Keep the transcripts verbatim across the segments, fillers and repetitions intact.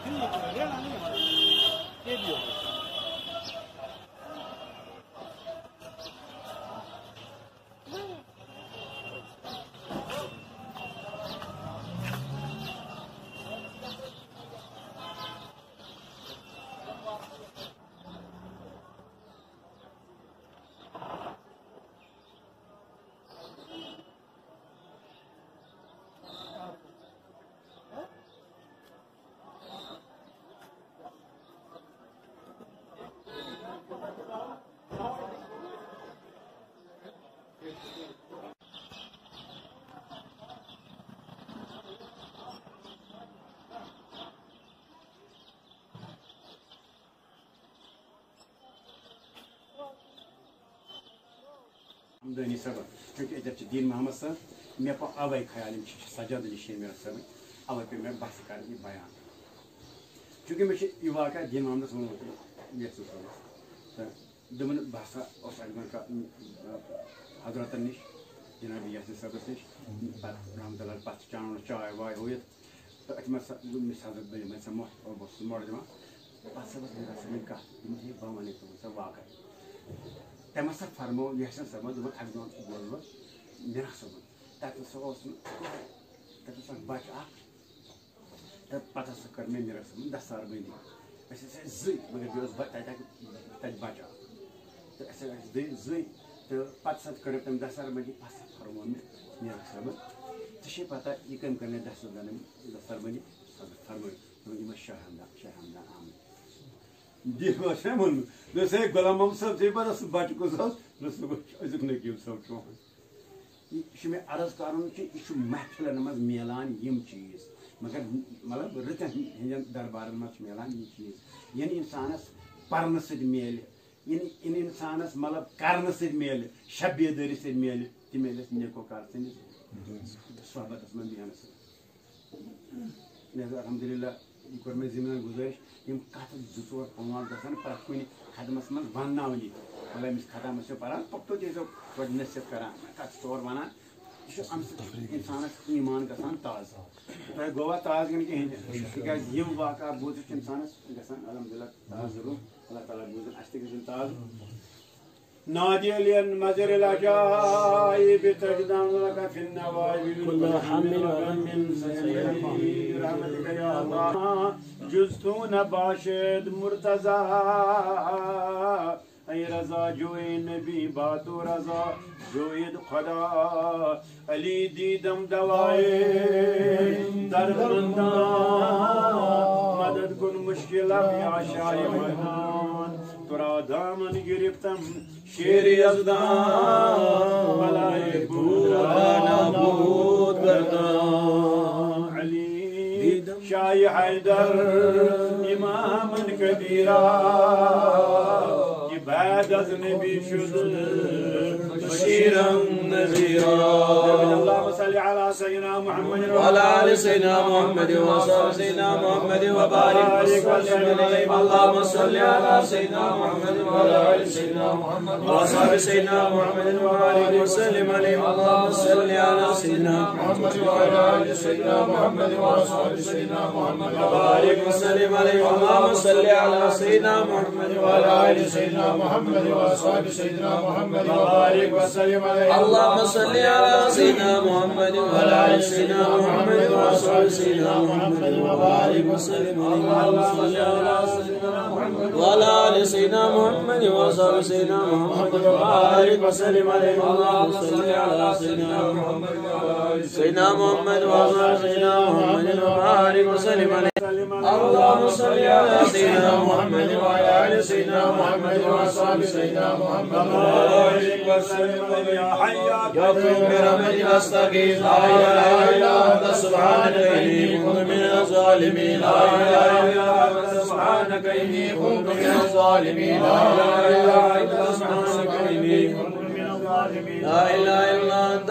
हमदनी सब क्योंकि इधर दीन मोहम्मद साहब मे पा अवै ख्याल सजाद अली शेर मेरा सब अवै पे मैं बस कर बयान चूँकि मे यह वाक़ दीन मोहम्मद ये दोन बसा का हजरत नश जनाब यासिन सबस नश रहमतुल्लाह पत चान चाय वाय हो तो अत हजरत बन मोह मोड़ दिवान पत सब कह बह वन सब वाक़ तम हसा फरमो यहसन सबन दोन अक दोन बोल मेरा सबन तक तक बच अ पत हसा कर मे मेरा सबन दस सार बनी जि मगर बे तक बच तो जि तो पत कर तम दस सार बनी पत फरमो मे मेरा सबन ऐ पता यह कम कर दस दस सार बनी फरमो शाह हमदा शाह हमदा आम से गुलाम साहब से बस बच को अजुक नकीब साहब चौहान मे अर्ज कर महफिलन मज मिलान यम चीज मगर मतलब रतन हंदन दरबार मज मिलान यह चीज इन इंसानस पर्न सद मेल इन इंसानस मतलब करन सद मेल शबेदारी सद मेल तह मेल नेकोकार सोहबत मन बेहनस अलहमदुलिल्लाह यह कोर मे जिम्मेदार गुजारिश यम कत जोर पान गसान प्रत कुन खदमस मन वन मतलब अमिस खतम पान पक्तो पे नसीहत करान कत तौर वन अम इंसानस ईमान गसान ताज तह गोवा ताज गन कहें तक यम वाक़ा बोज इंसानस गसान अलहमदुलिल्लाह ताज जरूर अल्लाह ताला बोज अस ताज नादियन मजर लजाइब तजदान लक फिन नवाइब कुल हमिल व मिन सयदी रहमतिक या अल्लाह जुस्तू न बाशिद मुर्तजा ऐ रजा जोए नबी बातो रजा जोइद खुदा अली दीदम दवाए दर्दमंदा मदद कुन मुश्किल या शाय मनान तुरा दामन गिरफ्तम शेर यज़दान मलाए बुराना बूद गर्दान अली शाह हैदर इमामन कबीरा बाद नबी शुद बशीरम नज़ीरा अल्लाहुम्मा सल्लि अला सय्यिदना मुहम्मद व अला आलि सय्यिदना मुहम्मद व सय्यिदना मुहम्मद व बारिक वसल्लिम अलैहि अल्लाहुम्मा सल्लि अला सय्यिदना मुहम्मद व अला आलि सय्यिदना मुहम्मद व सय्यिदना मुहम्मद व बारिक वसल्लिम अलैहि अल्लाहुम्मा सल्लि अला सय्यिदना मुहम्मद व अला आलि सय्यिदना मुहम्मद व सय्यिदना मुहम्मद व बारिक वसल्लिम अलैहि अल्लाहुम्मा सल्लि अला सय्यिदना मुहम्मद व अला आलि सय्यिदना मुहम्मद व सय्यिदना मुहम्मद व बारिक वसल्लिम अलैहि अल्लाहुम्मा सल्लि अला सय्यिदना मुहम्मद व अला आलि सय्यिदना मुहम्मद व सय्यिदना मुहम्मद व बारिक वसल्लिम अलैहि अल्लाहुम्मा सल्लि अला सय्यिदना मुहम्मद व अला आलि सय्यिदना मुहम्मद व सय्यिदना मुहम्मद व बारिक वसल्लिम अलैहि अल्लाहुम्मा सल्लि अला सय्यिदना मुहम्मद व अला आलि सय्यिदना मुहम्मद व सय्यिदना मुहम्मद व बारिक वसल्लिम अलैहि अल्लाहुम्मा सल्लि अला सय्यिदना मुहम्मद व अला आलि सय्यिदना मुहम्मद व सय्यिदना मुहम्मद व बारिक वसल्लिम अलैहि या हय्या क़य्यूम बिरहमतिक अस्तगीथ ला इलाहा इल्ला अंत सुब्हानक इन्नी कुन्तु मिनज़ ज़ालिमीन ला इलाहा इल्ला अंत सुब्हानक इन्नी कुन्तु मिनज़ ज़ालिमीन ला इलाहा इल्ला अंत सुब्हानक इन्नी कुन्तु मिनज़ ज़ालिमीन ला इलाहा इल्ला अंत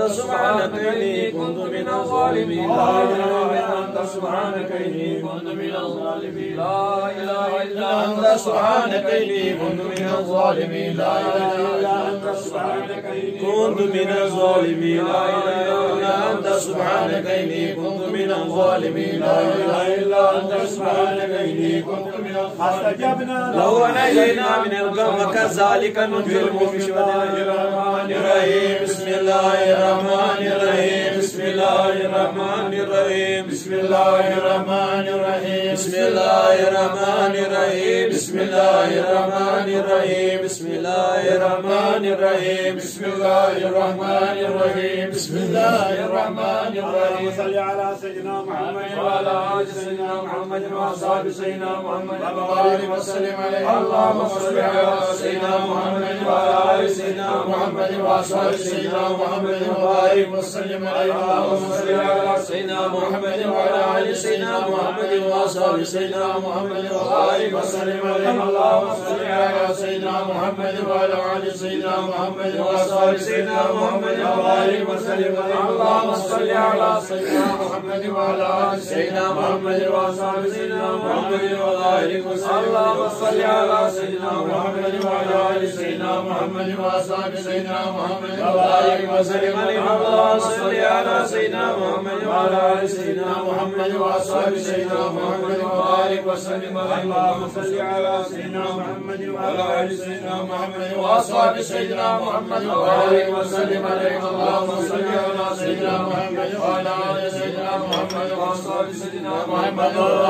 سبحانك إني كنت من الظالمين لا إله إلا أنت سبحانك إني كنت من الظالمين لا إله إلا أنت سبحانك إني كنت من الظالمين لا إله إلا أنت سبحانك إني كنت من الظالمين لا إله إلا أنت سبحانك إني كنت من الظالمين لا إله إلا أنت سبحانك إني كنت من الظالمين لو نجينا من الغم كذلك ننجي المؤمنين الرحمن الرحيم بسم الله الرحمن الرحيم بسم الله الرحمن الرحيم بسم الله الرحمن الرحيم بسم الله الرحمن الرحيم بسم الله الرحمن الرحيم بسم الله الرحمن الرحيم بسم الله الرحمن الرحيم بسم الله الرحمن الرحيم صل على سيدنا محمد وعلى آل سيدنا محمد وأصحاب سيدنا محمد وبارك وسلم عليه اللهم صل على سيدنا محمد وعلى آل سيدنا محمد وأصحاب سيدنا محمد وبارك وسلم عليه اللهم صل على سيدنا محمد وعلى آل سيدنا محمد وأصحاب سيدنا محمد وبارك وسلم عليه اللهم صل على سيدنا محمد وعلى آل سيدنا محمد وأصحاب سيدنا محمد وبارك وسلم عليه اللهم صل على سيدنا محمد وعلى آل سيدنا محمد وأصحاب سيدنا محمد وبارك وسلم اللهم صل على سيدنا محمد وعلى آل سيدنا محمد وأصحاب سيدنا محمد وبارك وسلم عليه اللهم صل على سيدنا محمد وعلى آل سيدنا محمد وأصحاب سيدنا محمد وبارك وسلم عليه اللهم صل على سيدنا محمد وعلى آل سيدنا محمد وأصحاب سيدنا محمد وبارك وسلم عليه اللهم صل على سيدنا محمد وعلى آل سيدنا محمد وأصحاب سيدنا محمد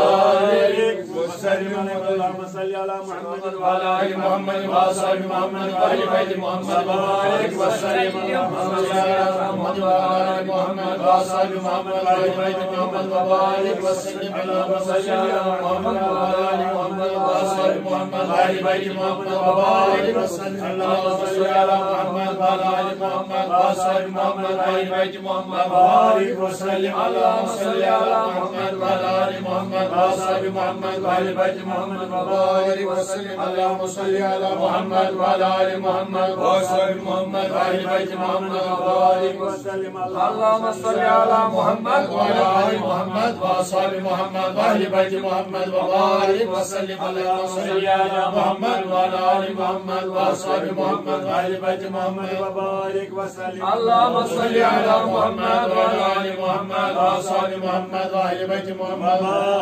وبارك وسلم عليه اللهم صل على محمد وعلى آل محمد وأصحاب محمد وآل بيت محمد وبارك وسلم اللهم صل على محمد وعلى آل محمد وأصحاب محمد وآل بيت محمد وبارك وسلم اللهم صل على محمد وعلى آل محمد وأصحاب محمد وآل بيت محمد وبارك وسلم اللهم صل على محمد وعلى آل محمد وأصحاب محمد وآل بيت محمد وبارك وسلم اللهم صل على محمد وعلى آل محمد وأصحاب محمد وآل بيت محمد وبارك وسلم اللهم صل على محمد وعلى آل محمد وأصحاب محمد وآل بيت محمد وبارك وسلم اللهم صل على محمد وعلى آل محمد وأصحاب محمد وآل بيت محمد وبارك وسلم اللهم صل على محمد وعلى آل محمد وأصحاب محمد وآل بيت محمد وبارك وسلم اللهم صل على محمد وعلى آل محمد وأصحاب محمد وآل بيت محمد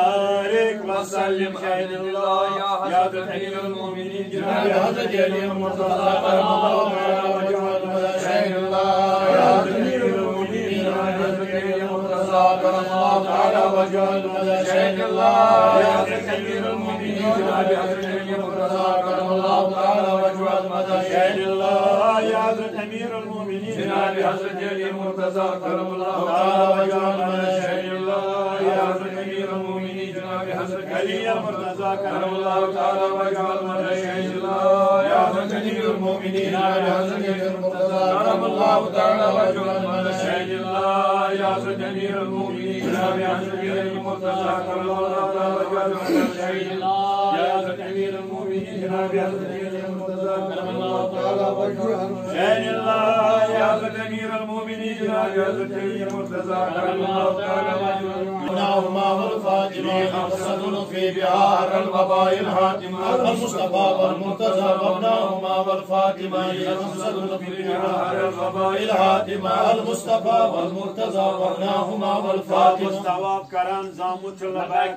وبارك وسلم شهد الله يا حبيب المؤمنين جناب حضرت علي المرتضى كرم الله تعالى وجهه شهد الله يا حبيب المؤمنين حضرت علي المرتضى كرم الله تعالى وجهه شهد الله يا حبيب المؤمنين جناب حضرت علي المرتضى كرم الله تعالى وجهه شهد الله يا حضرت امير المؤمنين جناب حضرت علي المرتضى كرم الله تعالى وجهه شهد الله يا حضرت امير المؤمنين جناب حضرت علي المرتضى كرم الله تعالى وجهه شهد الله يا حضرت امير المؤمنين جناب حضرت علي المرتضى كرم الله تعالى وجهه شهد الله يا حضرت امير المؤمنين جناب حضرت علي المرتضى كرم الله تعالى وجهه شهد الله يا حضرت امير المؤمنين جناب حضرت علي المرتضى كرم الله تعالى وجهه شهد الله يا حضرت امير المؤمنين جناب حضرت علي المرتضى كرم الله تعالى وجهه نعما والفاطمة خمسة في بحار الوباء الحاتمة المصطفى والمرتضى وابناهما والفاطمة خمسة في بحار الوباء الحاتمة المصطفى والمرتضى وابناهما والفاطمة مستواب کران زامت لبیک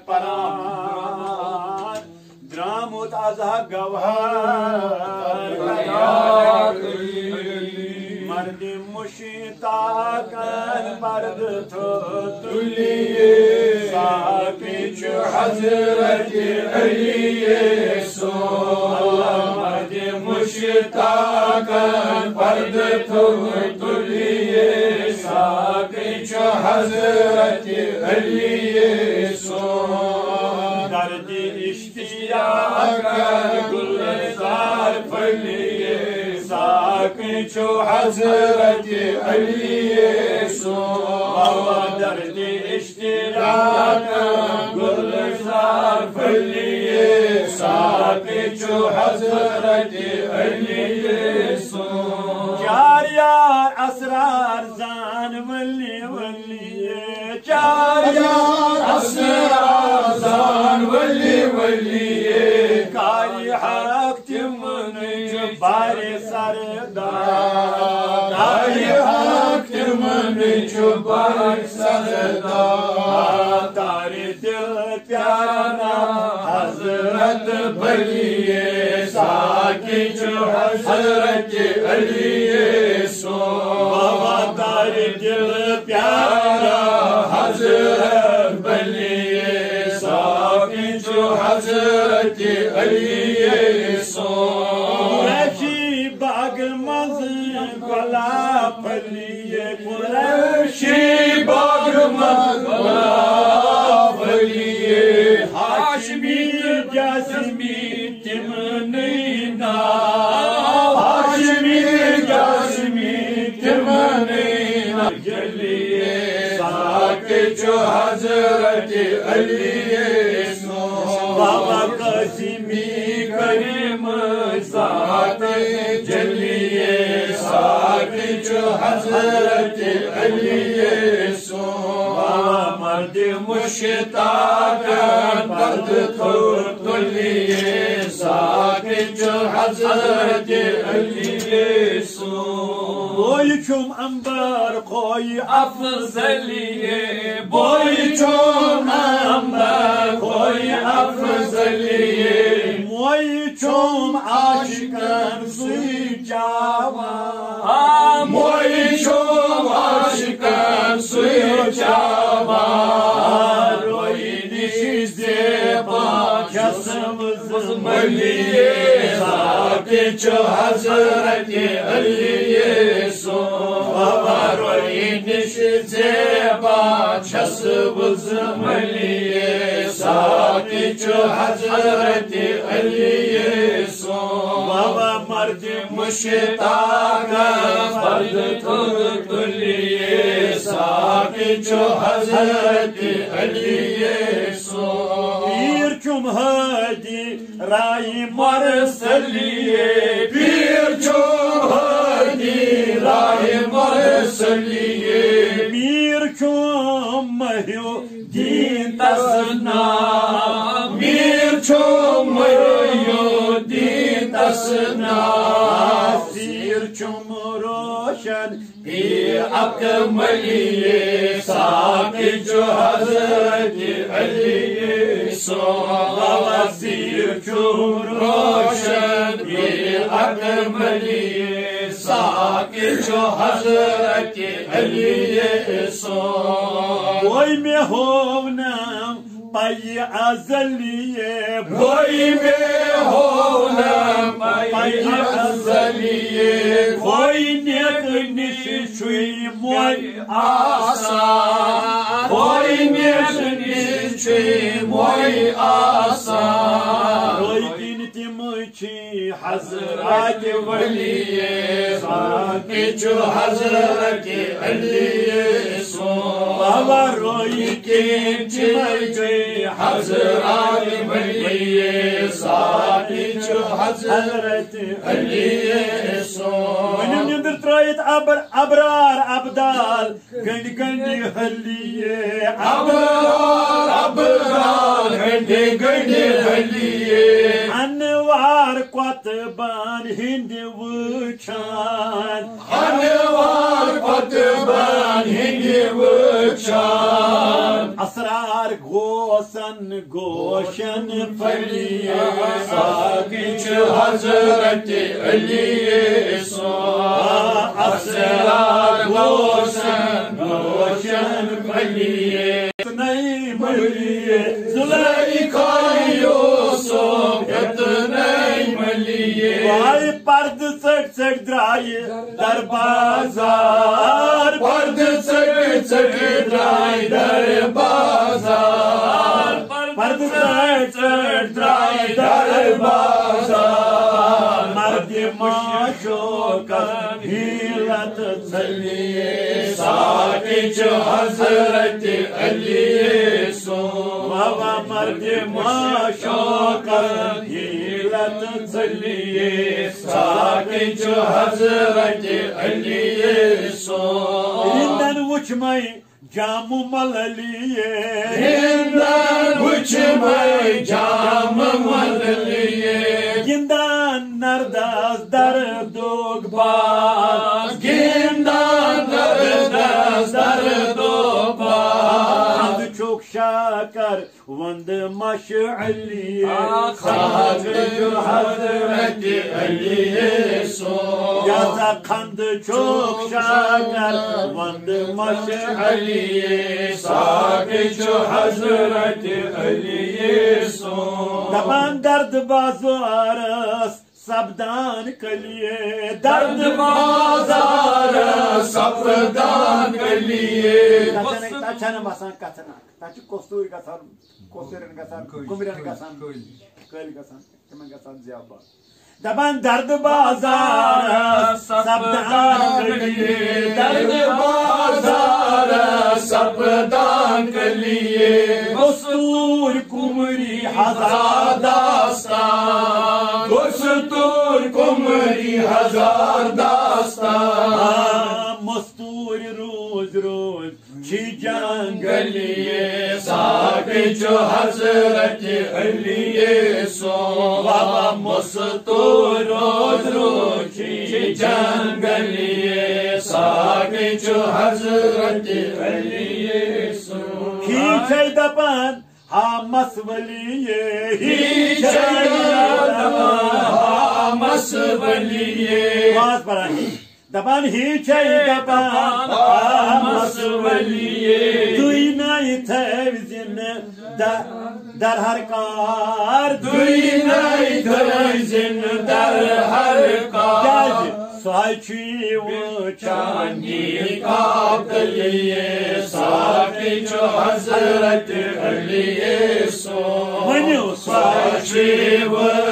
پران درامت ازها گوهر مرد مشتاقن مرد تو تلیه ساکچ حضرت علیه سو مرد مشتاقن مرد تو تلیه ساکچ حضرت علیه سو درد اشتیاقن گلزار پلیه ساکچ حضرت علیه سو درد اشتیاقن گلزار پلیه ساکچ حضرت علیه سو یار یار اسرار زان Hassan Wali Wali Char Yar Hassan Wali Wali Kari Hak Timni Bari Sardar Kari Hak Timni Bari Sardar Tari Dil Pyara Hazrat Baliye Saki Jo Hazrat Aliye So Baba Tari Dil Pyara Hazrat Baliye Saki Jo Hazrat Aliye So Quraishi Bagh Maz Bala Baliye Quraishi Bagh Maz Bala Baliye Hashmi Jasmi Timnina Hashmi Jasmi Timnina Jaliye Saki Jo Hazrat Aliye So Baba Qasimi Karim Saki Jaliye Saki Jo Hazrat Aliye So Mard Mushtaq Dard Tulliye Saki Jo Hazrat Aliye So Boychum ambar koy afzaliye Boychum ambar koy afzaliye Moychum aşıkan suicava Moychum aşıkan suicava Royni şizeba kasımız maliye Saki Jo Hazrat Aliye So Royni şizeba kasımız maliye Saki Jo Hazrat Aliye So Baba Mardi Mushtaq Fard Tulliye Saki Jo Hazrat Aliye So Bir Cum Hadi Rai Marsaliye Bir Cum Hadi Rai Marsaliye Bir Cum Mahyu Din Tasna Bir Cum Mahyu Din Tasna Sir Cum Roshan Bir Akmaliye Saki Jo Hazrat Aliye So Sir Cum Roshan Bir Akmaliye Saki Jo Hazrat Aliye So Boy me hovnam Pay azaliye Boy me hovnam Pay azaliye Boy nek nişi moy asa Boy nek nişi moy asa Roy dinti mochi Hazrat Waliye Saki Jo Hazrat Aliye So Baba Roy kinti mochi Hazrat Waliye Saki Jo Hazrat Aliye So Benim yandır trayet abr abrar abdal Gandi gandi halliye Abrar abdal Gandi gandi halliye Anwar Qatban Hindi Wuchan Anwar Qatban Hindi Wuchan Asrar Gosan Goshan Faliye Saki Jo Hazrat Aliye So Asrar Gosan Goshan Faliye Nay Maliye Zulaika Yusuf Nay Maliye Vay pard sak sak draye dar bazar Pard sak sak draye dar bazar Pard sak sak draye dar bazar Mardi macho kan hilat zaliye Saki Jo Hazrat Aliye So Baba mardi macho kan hilat zaliye Saki Jo Hazrat Aliye So Hindan uçmay camı malaliye Hindan uçmay camı malaliye Gindan nardas dardog baz Gindan nardas dardog baz Hamd çok şakar vandı maş'aliye Sahabe-i Hazreti Ali'ye son Yaza kandı çok şakar vandı maş'aliye Sahabe-i Hazreti Ali'ye son Daban dard bazı aras sabdan kaliye Dard bazara sabdan kaliye Kaçana kaçana basan kaçana Taçı kosturi kasan kosturin kasan kumiran kasan köl kasan kimen kasan ziyaba Daban dard bazara sabdan kaliye Dard bazara sabdan kaliye Kostur kumri hazar dastan Kostur kumri hazar dastan Masturi roz roz çi jangaliye Sahabe-i Hazreti Ali'ye son Baba mastur roz roz çi jangaliye Sahabe-i Hazreti Ali'ye son Hiç aydapan ha masvaliye Hiç aydapan ha masvaliye Vaz paran Daban hiç aydapan ha masvaliye Duynay tevzin da dar harkar Duynay tevzin dar harkar Saçı uçani Kaptaliye Sahabe-i Hazreti Ali'ye son Saçı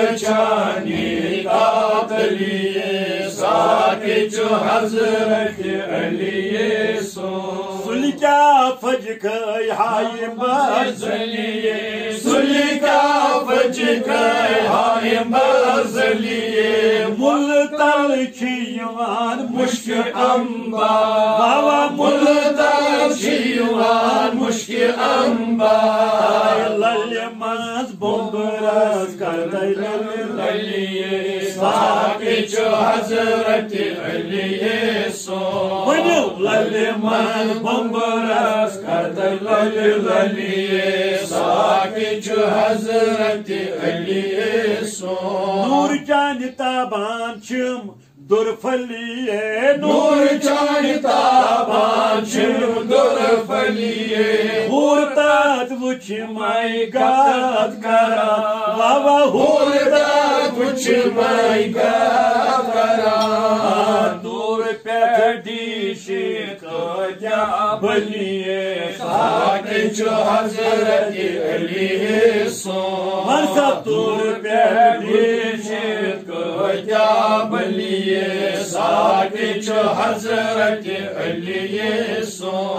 uçani Kaptaliye Sahabe-i Hazreti Ali'ye son Sulika fajkay hayim bazaliye Sulika fajkay hayim bazaliye Multal çiyan Muşki amba Baba Multal çiyan Muşki amba Lallemaz bomberaz karday Ali'ye Sahabe-i Hazreti Ali'ye son Lallemaz bomberaz karday Ali'ye Sahabe-i Hazreti Ali'ye son Nur cani tabançım dur faliye Nur cani tabançım dur faliye Hurtat vuçmay gat kara Baba Hurtat vuçmay gat kara Dur perdişi kaya baliye Sahabe-i Hazreti Ali'ye son Varsa dur perdişi kaya baliye Sahabe-i Hazreti Ali'ye son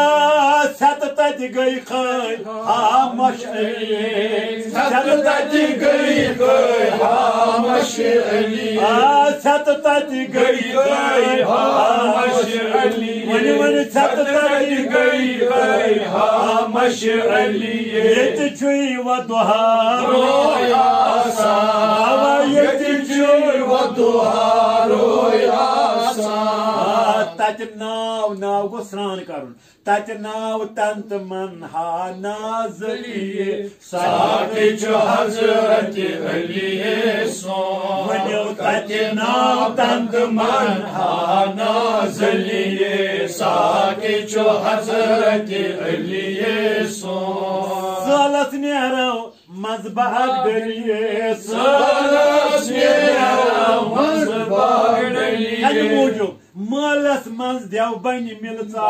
Sattat gay khay ha maş'aliye Sattat gay khay ha maş'aliye Sattat gay khay ha maş'aliye Vani vani sattat gay khay ha maş'aliye Yetiçuy ve duha roya sa Yetiçuy ve duha roya sa Tat nav nav go sran karun Tat nav tant man ha nazaliye Sahabe-i Hazreti Ali'ye son Tat nav tant man ha nazaliye Sahabe-i Hazreti Ali'ye son Salat nerav mazbah deliye Salat nerav mazbah deliye Hadi mucuk Malas mans dev bani milta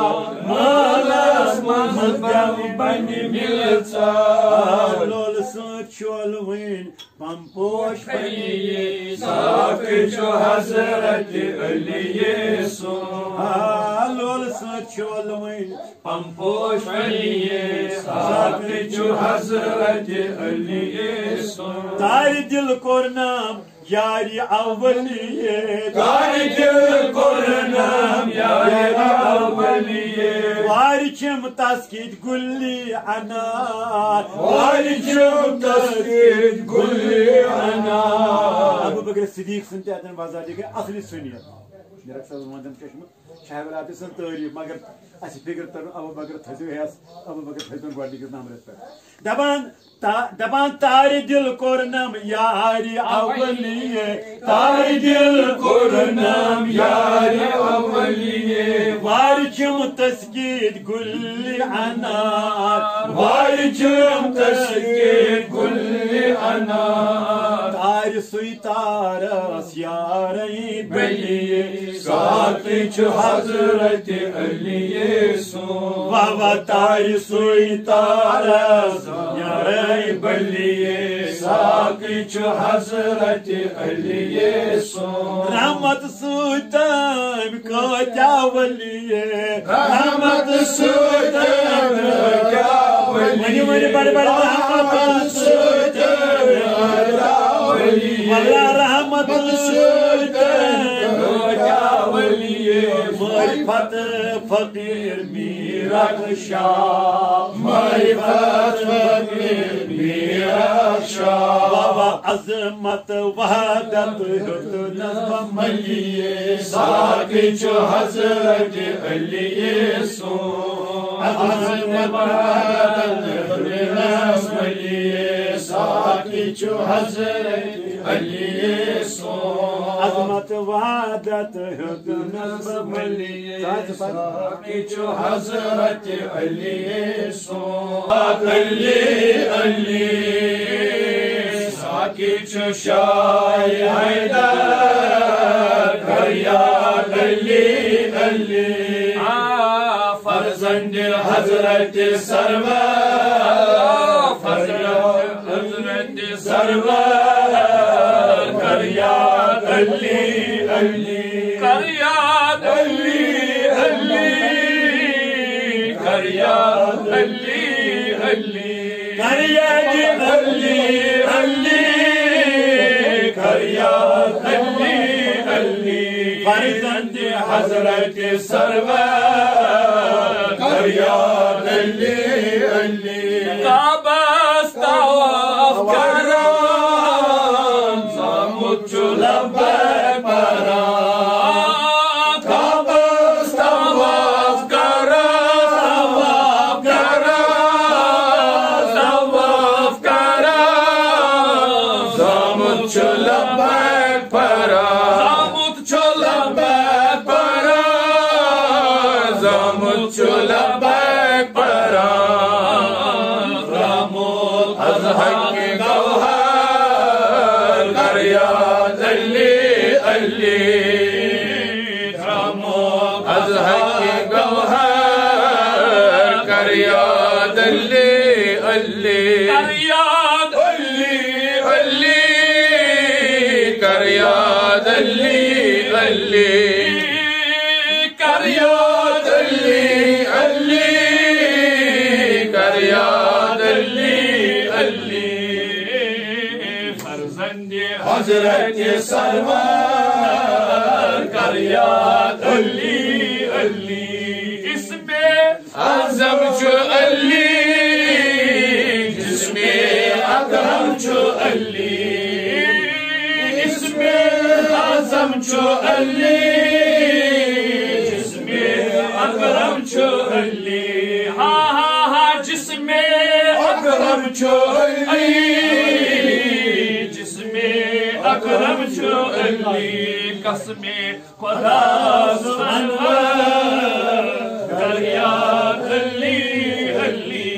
Malas mans dev bani milta Lol saçolvin pampoş paniye Sahabe-i Hazreti Ali'ye son Lol saçolvin pampoş paniye Sahabe-i Hazreti Ali'ye son Tari dil kornam yari avvaliye Tari dil kornam yari avvaliye वलिये वारिचम तस्कीद गुल्ली अनार वारिचम तस्कीद गुल्ली अनार अबू बकर सिद्दीक सुनते अतन बाजार के असली सुनियत मेरा सब मंदन चश्म शाहवलात सन तारीफ मगर असि फिक्र तर अबू बकर थजो हैस अबू बकर थजो गोडी के नाम रहता दबान ता दबान तारे दिल कोरनम यारी अवलिये तारे दिल कोरनम यारी अवलिये वारिचम तस्कीद गुल्ली अनार वारिचम तस्कीद गुल्ली अनार तारे सुई तारस यारी बलिये साथी छु हजरत अलिये सो बाबा तारे सुई तारस यारी बलिये साथी छु हजरत अलिये सो रहमत सुतम को क्या वलिये रहमत सुतम क्या वलिये मनी बड़े बड़े रहमत सुतम वल्ला रहमत सुतम क्या वलिये मारिफत फकीर मीरक शाह मारिफत फकीर मीरक शाह बाबा अजमत वहदत नज़्म मलिये साथी छु हजरत अलिये सो अजमत वहदत नज़्म मलिये साथी छु हजरत अलिये सो अजमत वहदत नज़्म मलिये साथी छु हजरत अलिये सो अली अली साथी छु शाह हैदर करया अली अली फर्जंद हजरत सरवर फर्जंद हजरत सरवर करया अली अली करया अली अली करया अली अली करया अली अली करया अली अली फर्जंद हजरत सरवर करया अली अली काबस तवाफ कराम सामुच लब्बैक पराम काबस तवाफ कराम कराम तवाफ कराम सामुच लब्बैक पराम सामुच लब्बैक पराम सामुच लब्बैक पराम रामोल अज़हर के गौहर करया अली अली रामोल अज़हर के गौहर करया अली अली करया अली अली करया अली अली करया अली अली करया अली अली फर्जंद हजरत सरवर करया अली अली इसमें आज़म छु अली जिसमें अकरम छु अली इसमें आज़म छु अली जिसमें अकरम छु अली हा हा हा जिसमें अकरम छु अली जिसमें अकरम छु अली कसमे खुदा सुअनवर करया अली अली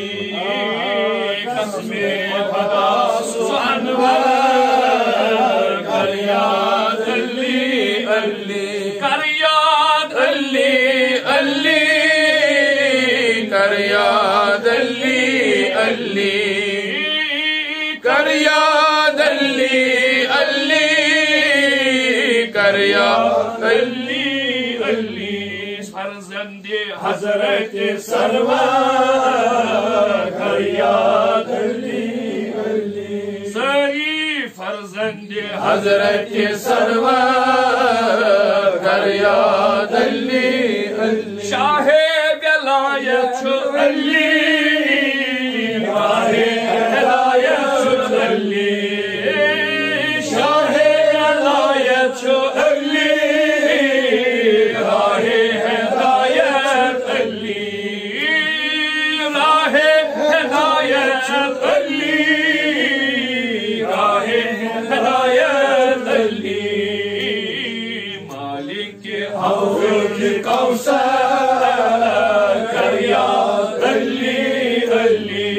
कसमे खुदा सुअनवर करया अली अली करया अली अली करया अली अली करया अली अली करया अली अली फर्जंद हजरत सरवर करया अली अली सही फर्जंद हजरत सरवर करया अली अली शाहे छो अली राहे हिदायत छो अली शाहे हिदायत छो अली राहे हिदायत अली राहे हिदायत छो अली राहे हिदायत अली मालिक हौज कौसर कर याद अली अली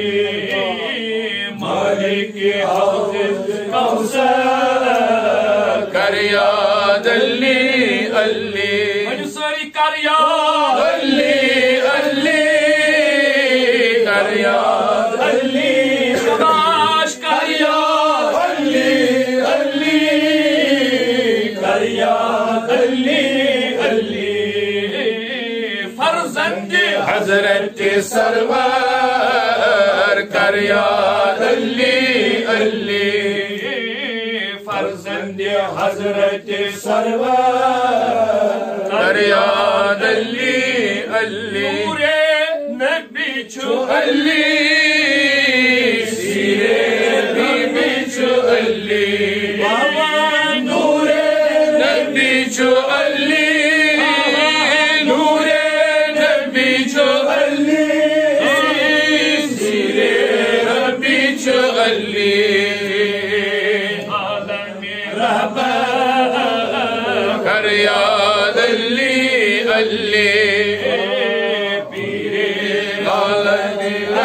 मालिक हौज कौसर कर याद अली अली मंसूरी कर याद अली अली कर याद अली शबाश कर याद अली अली कर याद अली अली फर्जंद हजरत सरवर कर याद अली अली फर्जंद हजरत सरवर कर याद अली अली नूरे नबी छो अली सीरे बीबी छो अली बाबा नूरे नबी छो अली नूरे नबी छो अली सीरे नबी छो अली कर याद अली अली पीरे आलम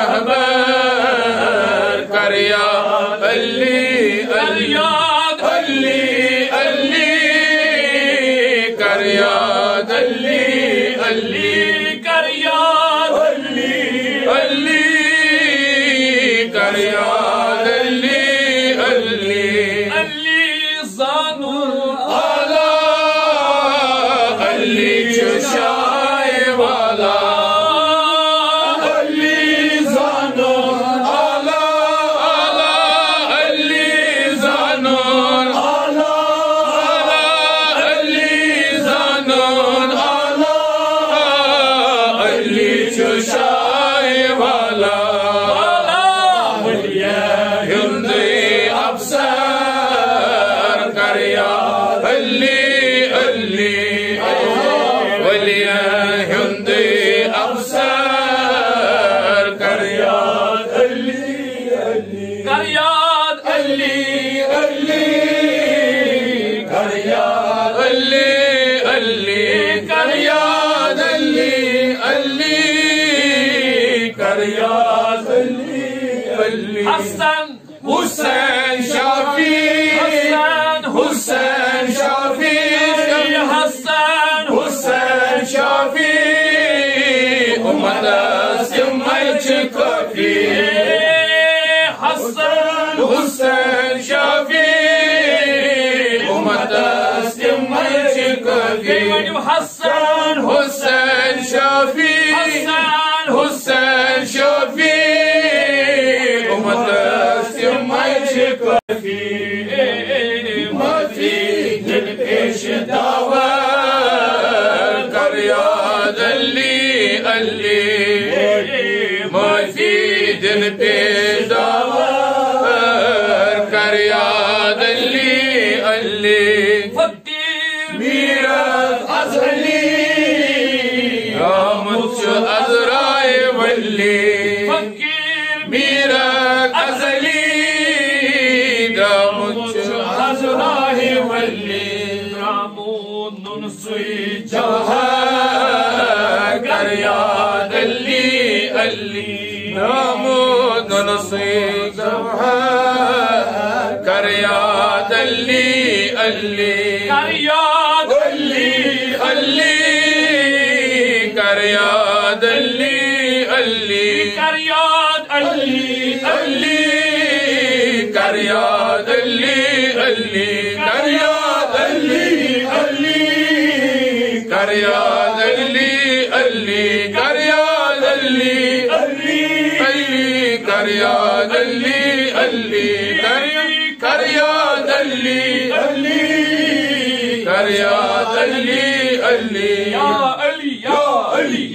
रहबर कर याद अली अली अली अली कर याद अली अली कर याद अली अली कर याद अली अली अली जानू आला अली चुशाए वाला अली जानू आला आला अली जानू आला आला अली जानू आला अली चुशाए वाला वलिया हिंदे अफसर कर याद अली अली वलिया हिंदे अफसर कर याद अली अली कर याद अली अली कर याद अली अली कर याद अली अली कर याद अली अली हसन हुसैन शाफी हसन हुसैन शाफी हसन हुसैन शाफी उम्मत सिमच काफी हसन हुसैन शाफी उम्मत सिमच काफी हसन हुसैन शाफी हसन हुसैन शाफी उम्मत सिमच काफी माफी दिन पेश दावर कर याद अली अली माफी दिन पेश दावर कर याद अली अली फकीर मीरक अजली रामुच अजराए वली फकीर मीरक अजली रामुच अजराए वली रामून सुई जौहर कर याद अली अली रामून सुई जौहर कर याद अली अली कर याद अली अली कर याद अली अली कर याद अली अली कर याद अली अली कर याद अली अली कर याद अली अली कर याद अली अली अली कर याद अली अली कर याद अली अली कर याद अली अली या अली या अली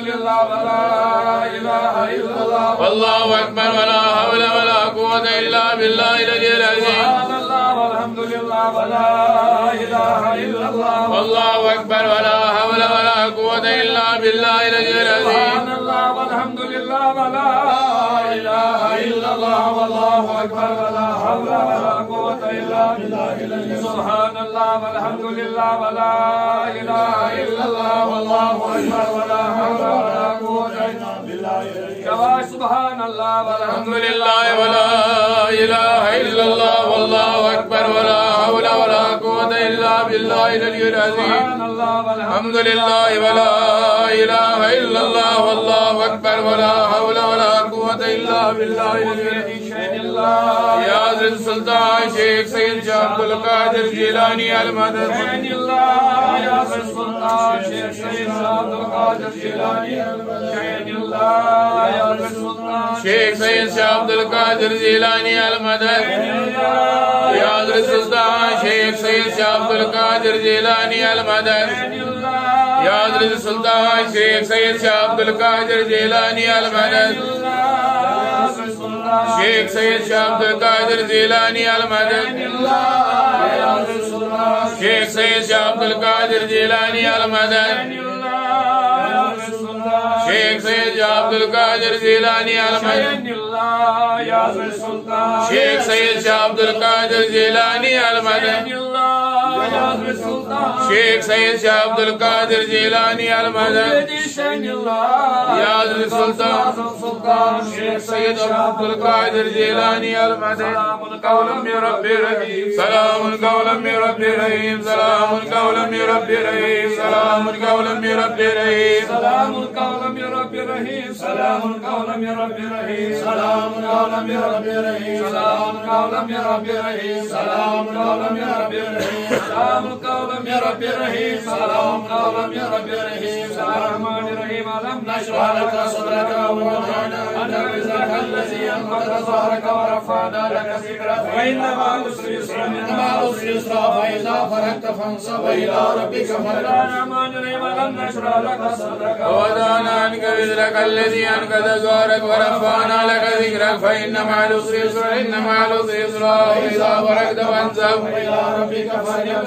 لله ولا إله إلا الله والله أكبر ولا حول ولا قوة إلا بالله العلي العظيم سبحان الله والحمد لله ولا إله إلا الله والله أكبر ولا حول ولا قوة إلا بالله العلي العظيم سبحان الله والحمد لله ولا إله إلا الله والله أكبر ولا حول ولا قوة إلا بالله العلي سبحان الله والحمد لله ولا إله إلا الله والله أكبر ولا حول ولا قوة إلا بالله العلي سبحان الله والحمد لله ولا إله إلا الله والله أكبر ولا حول ولا قوة إلا بالله العلي العظيم سبحان الله والحمد لله ولا إله إلا الله والله أكبر ولا حول ولا قوة إلا بالله العلي العظيم يا حضرت سلطان شیخ سید شاہ عبد القادر جیلانی المدد يا حضرت سلطان شیخ سید شاہ عبد القادر جیلانی يا حضرت سلطان شیخ سید شاہ عبد القادر جیلانی المدد يا حضرت سلطان شیخ سید شاہ عبد القادر جیلانی المدد يا حضرت سلطان شیخ سید شاہ عبد القادر جیلانی المدد شیخ سید شاہ عبد القادر جیلانی المدد شیخ سید شاہ عبد القادر جیلانی المدد شیخ سید شاہ عبد القادر جیلانی المدد شیخ سید شاہ عبد القادر جیلانی المدد شیخ سید شاہ عبد القادر جیلانی المدد یا حضرت سلطان شیخ سید عبد القادر جیلانی المدد قولا من رب رحیم سلام قولا من رب رحیم سلام قولا من رب رحیم سلام قولا من رب رحیم سلام قولا من رب رحیم سلام قولا من رب رحیم سلام قولا من رب رحیم سلام قولا من رب رحیم سلام قولا من رب رحیم سلام قولا من رب رحیم سلام قولا من رب رحیم سلام الرحمن الرحیم علم نشرح لك صدرك ووضعنا عنك وزرك الذي انقض ظهرك ورفعنا لك ذكرك فإن مع العسر يسرا إن مع العسر يسرا فإذا فرغت فانصب إلى ربك فارغب الرحمن الرحيم علم نشرح لك صدرك ووضعنا عنك وزرك الذي انقض ظهرك ورفعنا لك ذكرك فإن مع العسر يسرا إن مع العسر يسرا فإذا فرغت فانصب إلى ربك فارغب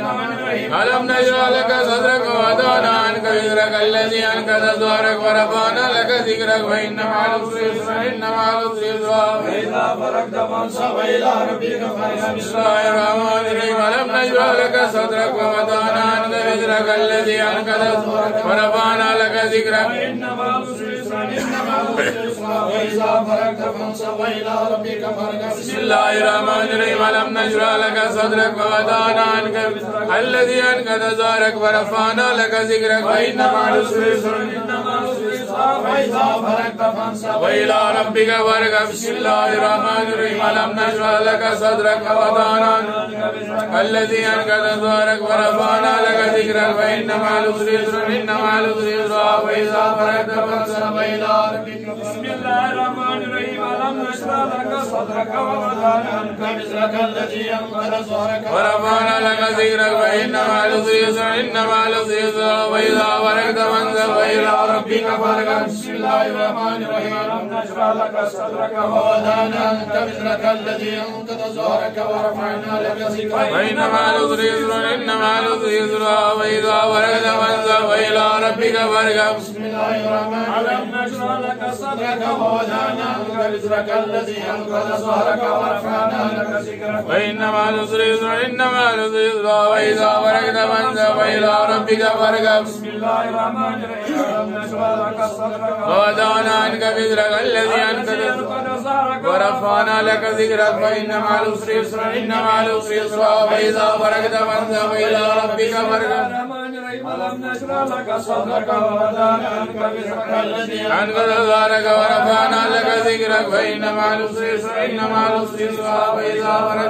ألم نشرح لك صدرك ووضعنا عنك وزرك الذي أنقض ظهرك ورفعنا لك ذكرك وإن مع العسر يسرا إن مع العسر يسرا فإذا فرغت فانصب إلى ربك فارغب بسم الله الرحمن الرحيم ألم نشرح لك صدرك ووضعنا عنك وزرك الذي أنقض ظهرك ورفعنا لك ذكرك وإن مع العسر يسرا إن مع العسر يسرا فإذا فرغت فانصب إلى ربك فارغب بسم الله الرحمن الرحيم ألم نشرح لك صدرك ووضعنا عنك الذي أنقض ظهرك ورفعنا لك ذكرك وإن مع العسر يسرا إن مع العسر يسرا فإذا فرغت فانصب إلى ربك فارغب بسم الله الرحمن الرحيم ألم نشرح لك صدرك ووضعنا عنك الذي أنقض ظهرك ورفعنا لك ذكرك وإن مع العسر يسرا إن مع العسر يسرا فإذا فرغت فانصب إلى ربك بسم الله الرحمن الرحيم ألم نشرح لك صدرك ووضعنا عنك وزرك الذي أنقض ظهرك ورفعنا لك ذكرك وإن مع العسر يسرا إن مع العسر يسرا وإذا فرغت فانصب إلى ربك فارغب بسم الله الرحمن الرحيم ألم نشرح لك صدرك ووضعنا عنك وزرك الذي أنقض ظهرك ورفعنا لك ذكرك وإن مع العسر يسرا إن مع العسر يسرا وإذا فرغت فانصب إلى ربك فارغب بسم الله الرحمن الرحيم ألم نشرح لك صدرك ووضعنا عنك وزرك الذي أنقض ظهرك ورفعنا لك ذكرك وإن مع العسر يسرا إن مع العسر يسرا وإذا فرغت فانصب إلى ربك فارغب بسم الله الرحمن الرحيم ألم نشرح لك صدرك ووضعنا عنك وزرك الذي أنقض ظهرك ورفعنا لك ذكرك فإن مع العسر يسرا إن مع العسر يسرا وإذا فرغت فانصب إلى ربك فارغب ألم نشرح لك صدرك ووضعنا عنك وزرك الذي أنقض ظهرك ورفعنا لك ذكرك فإن مع العسر يسرا إن مع العسر يسرا وإذا فرغت فانصب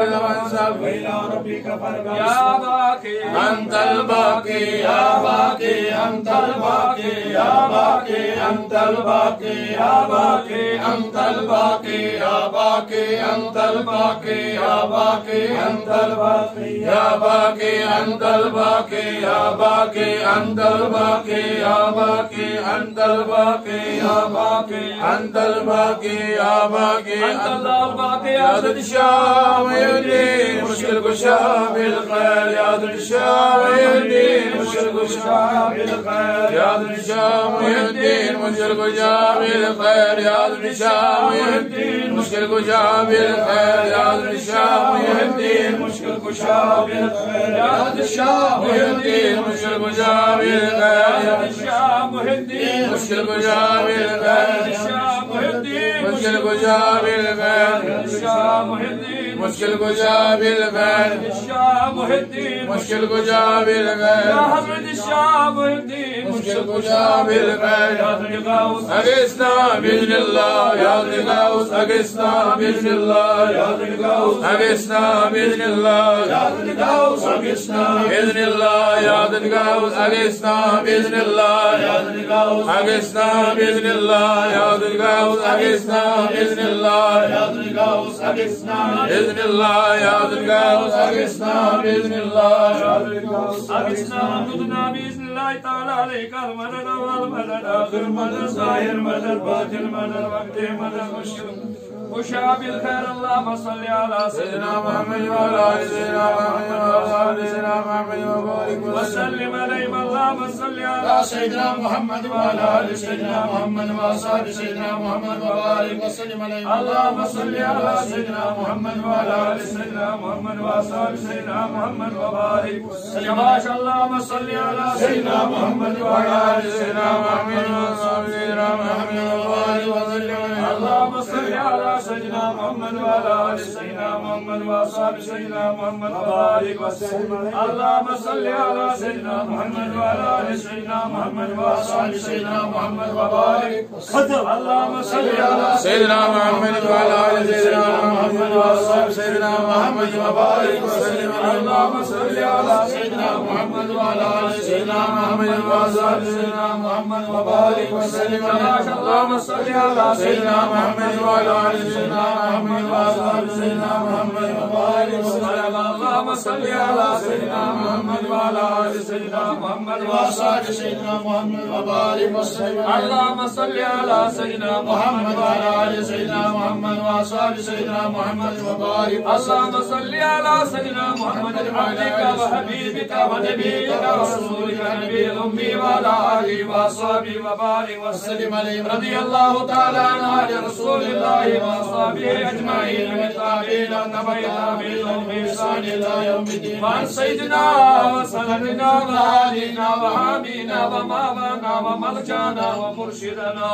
सब वैला रब्बिक फरगब या बाकी अंतल बाकी या बाकी अंतल बाकी या बाकी अंतल बाकी या बाकी अंतल बाकी या बाकी अंतल बाकी या बाकी अंतल बाकी या बाकी अंतल बाकी या बाकी अंतल बाकी या बाकी अंतल बाकी या बाकी अंतल बाकी या बाकी अंतल बाकी याद शाह मुहिद्दीन मुश्किल कुशा बिल खैर याद शाह मुहिद्दीन मुश्किल कुशा बिल खैर याद शाह मुहिद्दीन मुश्किल कुशा बिल खैर याद शाह मुहिद्दीन मुश्किल कुशा बिल खैर याद शाह मुहिद्दीन मुश्किल कुशा बिल खैर याद शाह मुहिद्दीन मुश्किल कुशा बिल खैर याद शाह मुहिद्दीन मुश्किल कुशा बिल खैर शाह मुहिद्दीन मुश्किल कुशा बिल खैर शाह मुहिद्दीन मुश्किल कुशा बिल खैर शाह मुहिद्दीन मुश्किल कुशा बिल खैर या हज़रत शाह मुहिद्दीन मुश्किल कुशा बिल खैर या हज़रत गौस अगिस्ता बिस्मिल्लाह या हज़रत गौस अगिस्ता बिस्मिल्लाह या हज़रत गौस अगिस्ता बिस्मिल्लाह या हज़रत गौस अगिस्ता बिस्मिल्लाह या हज़रत गौस अगिस्ता बिस्मिल्लाह या हज़रत गौस अगिस्ता बिस्मिल्लाह या हज़रत गौस अगिस्ता बिस्मिल्लाह या हज़रत गौस अगिस्ता बिस्मिल्लाह या हज़रत गौस अगिस्ता बिस्मिल्लाह या हज़रत गौस अगिस्ता तुदना बिस्मिल्लाह ताला अलैकल मदद वल मदद आखिर मदद ज़ाहिर मदद बातिन मदद वक्त मदद मुश्किल कुशा बिल खैर अल्लाहुम्मा सल्लि अला सय्यिदिना मुहम्मद व अला आलि सय्यिदिना मुहम्मद व अला आलि सय्यिदिना मुहम्मद व बारिक व सल्लिम अलैहि अल्लाहुम्मा सल्लि अला सय्यिदिना मुहम्मद व अला आलि सय्यिदिना मुहम्मद व असहाबि सय्यिदिना मुहम्मद व बारिक व सल्लिम अलैहि अल्लाहुम्मा सल्लि अला सय्यिदिना मुहम्मद व अला आलि सय्यिदिना मुहम्मद व असहाबि सय्यिदिना मुहम्मद व बारिक व सल्लिम अल्लाहुम्मा सल्लि अला सय्यिदिना मुहम्मद व अला आलि सय्यिदिना मुहम्मद व असहाबि सय्यिदिना मुहम्मद व बारिक व सल्लिम अल्लाहुम्मा सल्लि अला सय्यिदिना मुहम्मद व अला आलि सय्यिदिना मुहम्मद व असहाबि सय्यिदिना मुहम्मद व बारिक व सल्लिम अल्लाहुम्मा सल्लि अला सय्यिदिना मुहम्मद व अला आलि सय्यिदिना मुहम्मद व असहाबि सय्यिदिना मुहम्मद व बारिक व सल्लिम अल्लाहुम्मा सल्लि अला सय्यिदिना मुहम्मद व अला आलि सय्यिदिना मुहम्मद व असहाबि सय्यिदिना मुहम्मद व बारिक व सल्लिम अल्लाहुम्मा सल्लि अला सय्यिदिना मुहम्मद व अला आलि सय्यिदिना मुहम्मद व असहाबि सय्यिदिना मुहम्मद व बारिक व सल्लिम अल्लाहुम्मा सल्लि अला सय्यिदिना मुहम्मद व अला आलि सय्यिदिना मुहम्मद व असहाबि सय्यिदिना मुहम्मद व बारिक व सल्लिम अल्लाहुम्मा सल्लि अला सय्यिदिना मुहम्मद व अला आलि सय्यिदिना मुहम्मद व असहाबि सय्यिदिना मुहम्मद व बारिक व सल्लिम अल्लाहुम्मा सल्लि अला सय्यिदिना मुहम्मद व अला आलि सय्यिदिना मुहम्मद व असहाबि सय्यिदिना मुहम्मद व बारिक अल्लाहुम्मा सल्लि अला सय्यिदिना मुहम्मद अब्दिका व हबीबिका व नबिय्यिका व रसूलिका नबिय्युल उम्मी व अला आलिहि व असहाबिहि व बारिक व सल्लिम अलैहि रदियल्लाहु तआला अन रसूलिल्लाहि व असहाबिहि अजमाइन व ताबीन व ताबीन bi ihsan ila yawmiddin wa sayyidina wa sanadina wa halina wa habina wa mawlana wa maljana wa murshidana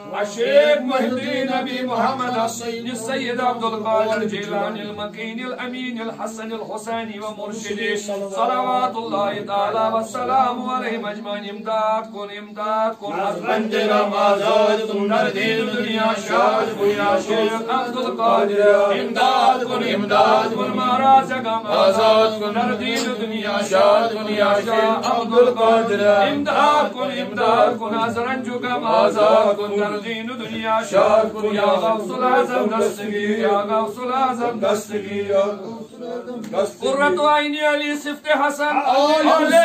الشيخ محيدين أبي محمد السيد السيد عبد القادر الجيلاني المكين الأمين الحسن الحسيني ومرشدي صلوات الله تعالى والسلام عليهم أجمعين إمداد كن إمداد كن أزبندر مازاد تندر دين دنيا شاج يا شيخ عبد القادر إمداد كن إمداد كن مارازق مازاد تندر دين دنيا شاج يا شيخ عبد القادر إمداد كن إمداد كن أزرنجق مازاد كن دین دنیا شاد کن یا غوث العظم دستگیر یا غوث العظم دستگیر قرۃ عینی علی صفت حسن علی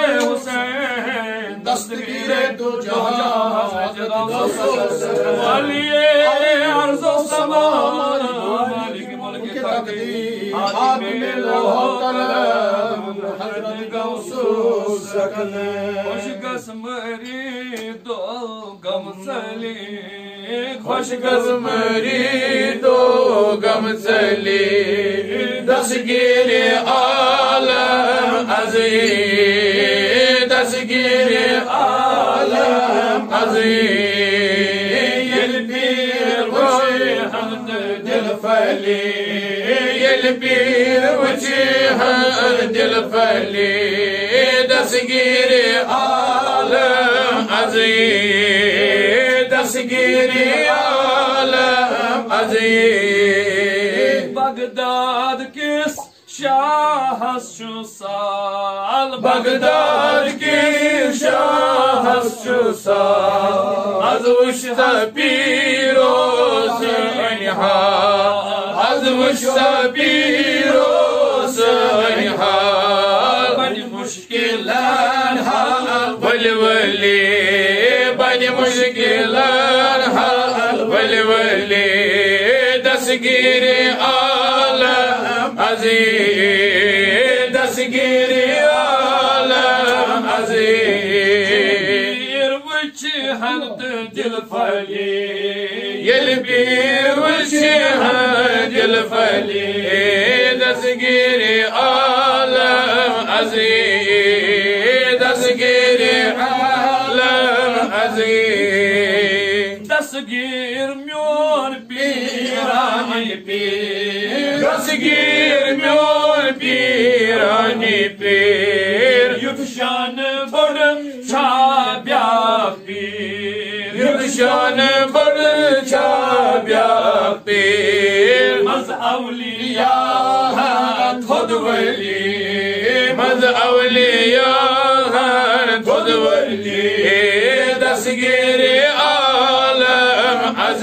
حسین دستگیر دو جہان علی ارض و سمان مالک ملک تقدیر حاکم لوح قلم حضرت غوث السکن خوش قسمری دو غم چلی خوش قسمری دو غم چلی دستگیر عالم عظیم دستگیر عالم عظیم یل پیر وچی حمد دل فلی یل پیر وچی حمد دل فلی دستگیر عالم عظیم دستگیر عالم عظیم بغداد کس शाहस छु साल बगदाद के शाहस छु साल az ushta piros anha az ushta piros anha bani mushkilan hal wali wali bani mushkilan hal wali wali dasgiri alam aziz dasgiri alam aziz hant dil fali yel bir wishhan dil fali dasgiri alam aziz dasgiri alam aziz dasgir myon pirani pir dasgir myon pirani pir yutshan bodam chabya pir yutshan bodam chabya pir maz awliya thod wali maz awliya thod wali dasgiri alam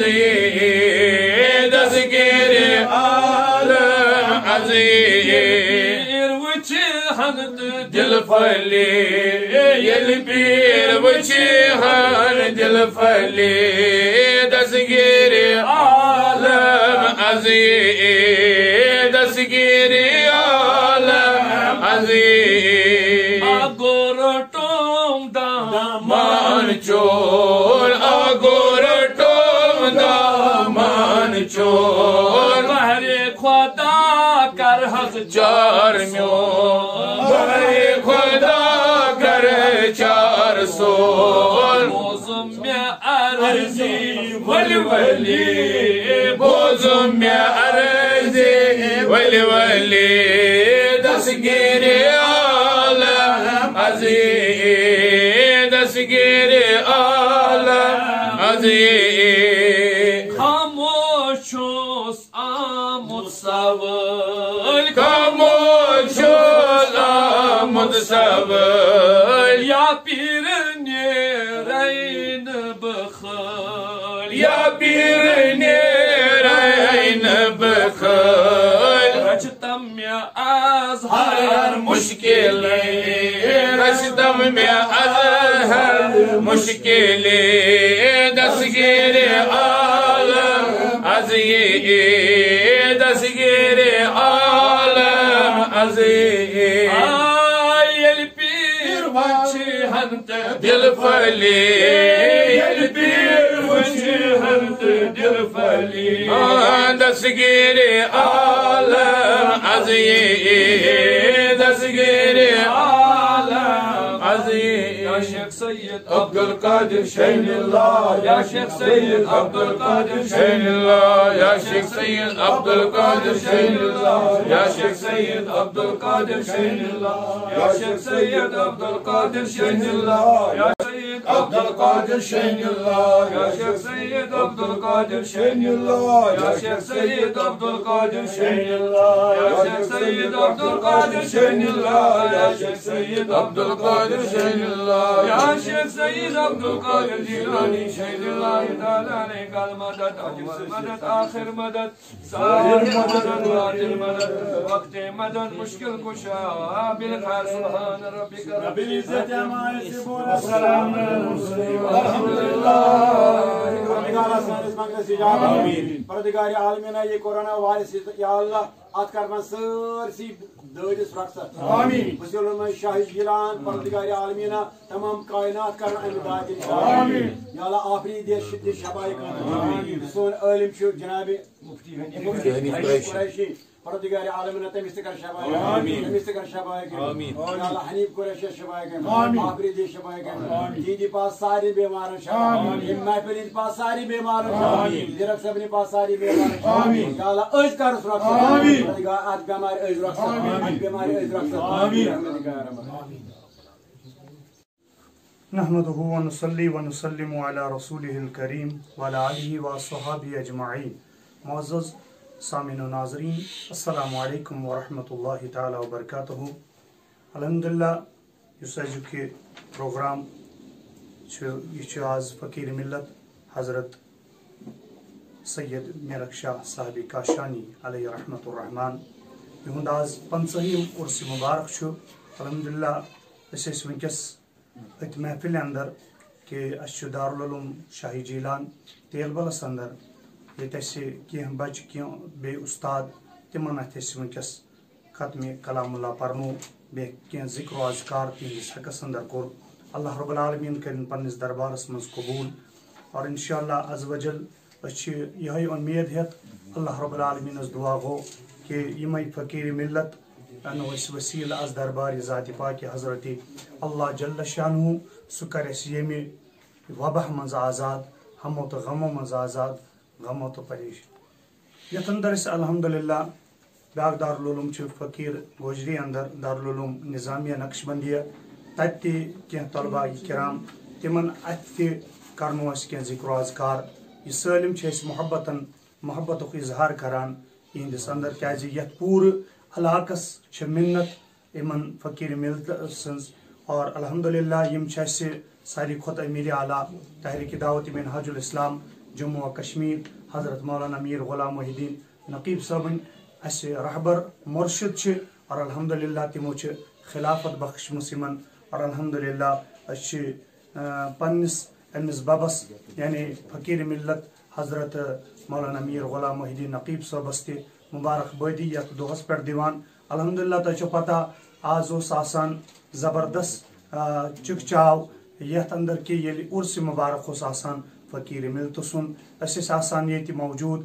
aziz dasgiri alam aziz which hand dil fali yel bir which hand dil fali dasgiri alam aziz dasgiri alam aziz agorotum daman chor agorotum daman chor bahre khoda kar has char myon bahre khoda kar char sol bozum me arzi wali wali bozum me arzi wali wali dasgiri alam aziz dasgiri alam aziz khamoshos amud saval khamoshos amud saval ya pirne rain bakhal ya pirne rain bakhal rajtam ya azhar mushkil rajtam ya azhar mushkil dasgiri alam aziz dasgiri alam aziz ayel pir vachi hant dil fali yel pir vachi hant dil fali dasgiri alam aziz dasgiri alam aziz ya Sheikh Syed Abdul Qudoos Saheb ya Sheikh Syed Abdul Qudoos Saheb ya Sheikh Syed Abdul Qudoos Saheb ya Sheikh Syed Abdul Qudoos Saheb ya Sheikh Syed Abdul Qudoos Saheb ya Syed Abdul Qudoos Saheb ya Sheikh Syed Abdul Qudoos Saheb ya Sheikh Syed Abdul Qudoos Saheb ya Sheikh Syed Abdul Qudoos Saheb ya Sheikh Syed Abdul Qudoos Saheb ya Sheikh Syed Abdul Qadir Jilani Shaydillah Ta'ala ne kal madad ajil madad akhir madad sahir madad wajil madad waqt madad mushkil kusha bil khair subhan rabbika rabbil izzati amma yasifun wa salamun alal mursalin walhamdulillah amin Pardigari alamina ye corona virus ya Allah at karman sarsi dödüs raksa amin Musulman şahit gilan Pardigari alamina tamam kainat karna emidat amin ya Allah afri diye şiddet şabayı amin son ölüm şu Cenab-ı Mufti Hani Kureyşi Pardigari alamina temistikar şabayı amin temistikar şabayı amin ya Allah Hanif Kureyşi şabayı amin afri diye şabayı amin didi pas sari bemarın şabayı himmet pelin pas sari bemarın şabayı direk sabni pas sari bemarın amin ya Allah öz karus raksa amin Pardigari at bemar öz raksa amin bemar öz raksa amin amin नहमदुहु व नुसल्ली व नुसल्लिमु अला रसूलिहिल करीम व अला आलिहि व अस्हाबिहि अजमाइन। मुअज़्ज़ज़ सामिन व नाज़रीन, अस्सलामु अलैकुम व रहमतुल्लाहि ताला व बरकातुहू। अल्हम्दुलिल्लाह युस अजुक प्रोग्राम यह आज फ़कीर मिल्लत हज़रत सैयद मीरक शाह साहब काशानी अलैहि रहमतुर रहमान युंद आज पंचहीम उर्स मुबारक। अल्हम्दुलिल्लाह अस वनकस अत महफिल अंदर कि दारुल उलूम शाही जीलान तेलबलस अंदर ये कह बच कह बे उस्ताद तिमन अत वनकस खत्म कलामुल्लाह पर्नो बे कह जिक्र अज़कार तिहस हकस अंदर कोर अल्लाह रब्बुल आलमीन करिन पन्निस दरबारस मज कबूल और इंशाअल्लाह अज़ वजल यही उम्मीद हेत अल्लाह रब्बुल आलमीन दुआ गो कि यम फ़कीर मिल्लत अनो वसील अज़ दरबार ज़ात पाक हज़रत अल्लाह जल्ल शानहू सह कर यमे वबह मज आज़ाद हमो तो गमो मज आज़ाद गमो तो परेश यथ अंदर अल्हम्दुलिल्लाह ब्याक दारुल उलूम फ़कीर गोजरी अंदर दारुल उलूम निज़ामिया नक्शबंदिया तत कह तलबा किराम तिमन अत करनो कह जिक्र अज़कार यह सालिम मोहब्बतन मोहब्बत इजहार करान इहंदिस अंदर क्या यथ पूर इलाकस मिन्नत इमन फ़कीर मिल्लत सन्स और अल्हम्दुलिल्लाह यम सारी खुद अमीर आला तहरीक दावत मिनहाजुल इस्लाम जम्मू व कश्मीर हज़रत मौलाना ख़.गुलाम मोहिदीन नक़ीब साहब अस रहबर मुर्शिद और अल्हम्दुलिल्लाह तिमो खिलाफत बख्श मुसिमन और अल्हम्दुलिल्लाह अस पन्निस अमिस बबस यानी फ़कीर मिल्लत हज़रत मौलाना ख़.गुलाम मोहिदीन नक़ीब साहबस ते मुबारकबादी यथ दोहस पे दिवान। अल्हम्दुलिल्लाह तुझे पता आज उस आसान ज़बरदस्त चिकचाव यथ अंदर कि ये उर्स मुबारक उस आसान फ़कीर मिल्लत सुन अस आसान ये मौजूद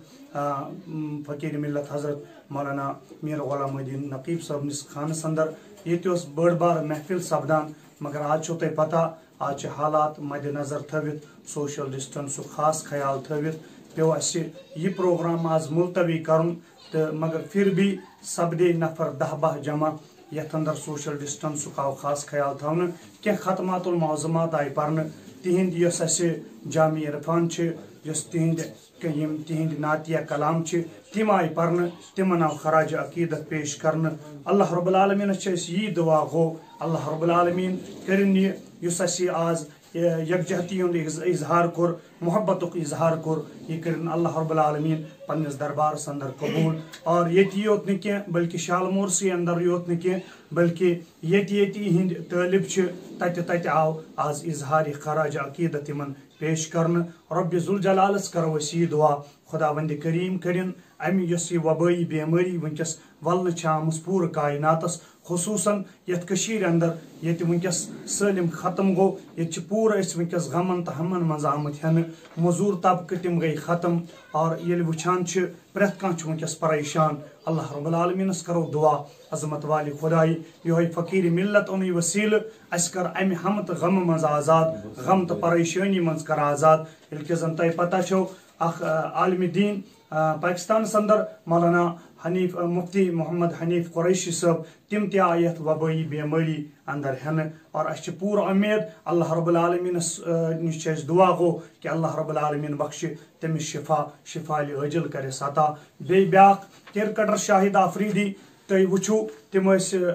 फ़कीर मिल्लत हज़रत मौलाना ख़.गुलाम मोहिदीन नक़ीब साहब निस खानस अंदर ये बड़ बार महफिल सपदान मगर आज तुझे पता आज हालात मद्देनजर थवित सोशल डिस्टेंस खास ख्याल थवित पे अस यह प्रोग्राम आज मुलतवी कर तो मगर फिर भी सपदे नफर दह बह जमा यथ अंदर सोशल डिस्टेंस आव खास ख्याल थवन कह खतमातुल मौज़ूमात आय पर्न तिहिंद यस अस जामी इरफान यस तिहिंद यम तिहिंद नातिया कलाम तिम आय पर्न तिमन आव खराज अकीदत पेश करन। अल्लाह रब्बुल आलमीन यी दुआ गो अल्लाह रब्बुल आलमीन करिन युस अस आज यकजहती इजहार कोर मोहब्बत इजहार कोर यह करिन अल्लाह रब्बुल आलमीन पन्निस दरबार अंदर कबूल और ये योत न कह बल्कि शालमोर से अंदर योत न कह बल्कि ये हिंद तालिब तत तत आव आज इजहार खराज अकीदत तिमन पेश करन। रब्बि जुल जलालस करो यह दुआ खुदावंद करीम करिन अमि यस वबाई बेमारी वनकस वल्न आमस पूर कायनातस खुसूसन यथ कशीर अंदर ये वनकस सालिम खत्म गो ये पूर वनकस गमन तो हमन मज आमत हेन मजूर तबक तम गई खत्म और ये वुचान प्रेत कह वनकस परेशान। अल्लाह रब्बुल आलमीनस करो दुआ अजमत वाली खुदाई यो फ़कीर मिल्लत ओन वसील अस कर अमि हम तो गम मज आज़ाद गम तो परेशानी मज कर आज़ाद ये जन तुम पता छो अख आलमी दीन पाकिस्तान अंदर मौलाना हनीफ मुफ्ती मोहम्मद हनीफ कुरैशी साहब तिम त आय वबाई बेमारी अंदर हेन और अस पूर उम्मीद अल्लाह रब्बुल आलमीन निश दुआ गो कि अल्लाह रब्बुल आलमीन बख्श तमिस शिफा शिफाल अजल कर सता बे ब्याक क्रिकेटर शाहिद आफरीदी तुम वुचु तिम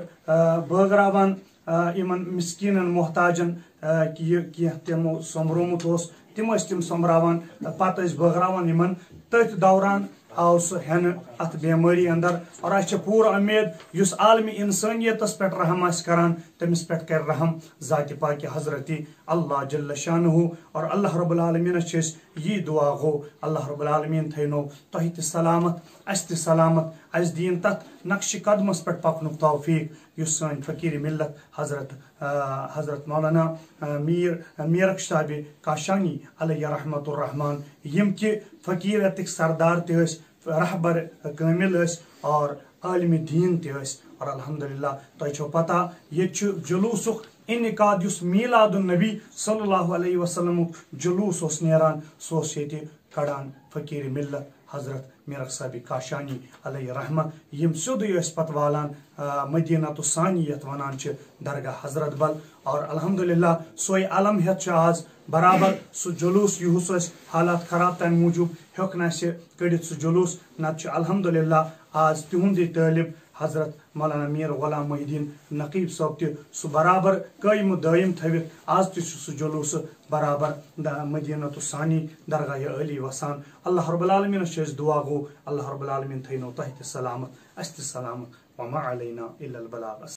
बगरावान इमन मिस्कीनन मोहताजन कि तमो सोमरोमुत तिम तिम सोमरावान पत बगरावान इमन तथ दौरान आव सह हेन अत बेमारी अंदर और अस पूर उम्मीद युस आलमी इंसानियतस पे रहम करान तमिस पे कर रहम ज़ात पाक हज़रत अल्लाह जल्ल शानहू और अल्लाह रब्बुल आलमीन यी दुआ गो अल्लाह रब्बुल आलमीन थैनो तुह त सलामत अस त सलामत अस दीन तथ नक्श कदमस पे पकनुक तौफीक युस सन फ़कीर मिल्लत हज़रत हज़रत मौलाना मीर मीरक शाह काशानी अलैहि रहमतुर रहमान यम कि फ़कीरत सरदार तस रहबर कामिल और आलमी दीन तस और अल्हम्दुलिल्लाह तुम पता ये जुलूस इनकाद मीलादुन नबी सल्लल्लाहु अलैहि वसल्लम जुलूस नेरान सो कड़ान फ़कीर मिल्लत हजरत मीरक साहब काशानी अलैहि रहमा यम सोदे अस पत वालान मदीना तो सानी यत वनान छ दरगाह हजरत बल और अल्हम्दुलिल्लाह सोय आलम हेत आज बराबर सु जुलूस युहुस अस हालात खराब तम मूजूब हेक न कड़ित सु जुलूस नत अल्हम्दुलिल्लाह आज तिहुंदी तालिब हजरत मौलाना मीर गुलाम मोहिदीन नकीब साहब तह सु बराबर कायम दायम थवित आज तह जुलूस बराबर मदीना तो सानी दरगाह अली वसान अल्लाह रब्बुल आलमीन अस दुआ गो अल्लाह रब्बुल आलमीन थैनो तह तह सलामत अस तह सलामत वमा अलैना इल्लल बलाग।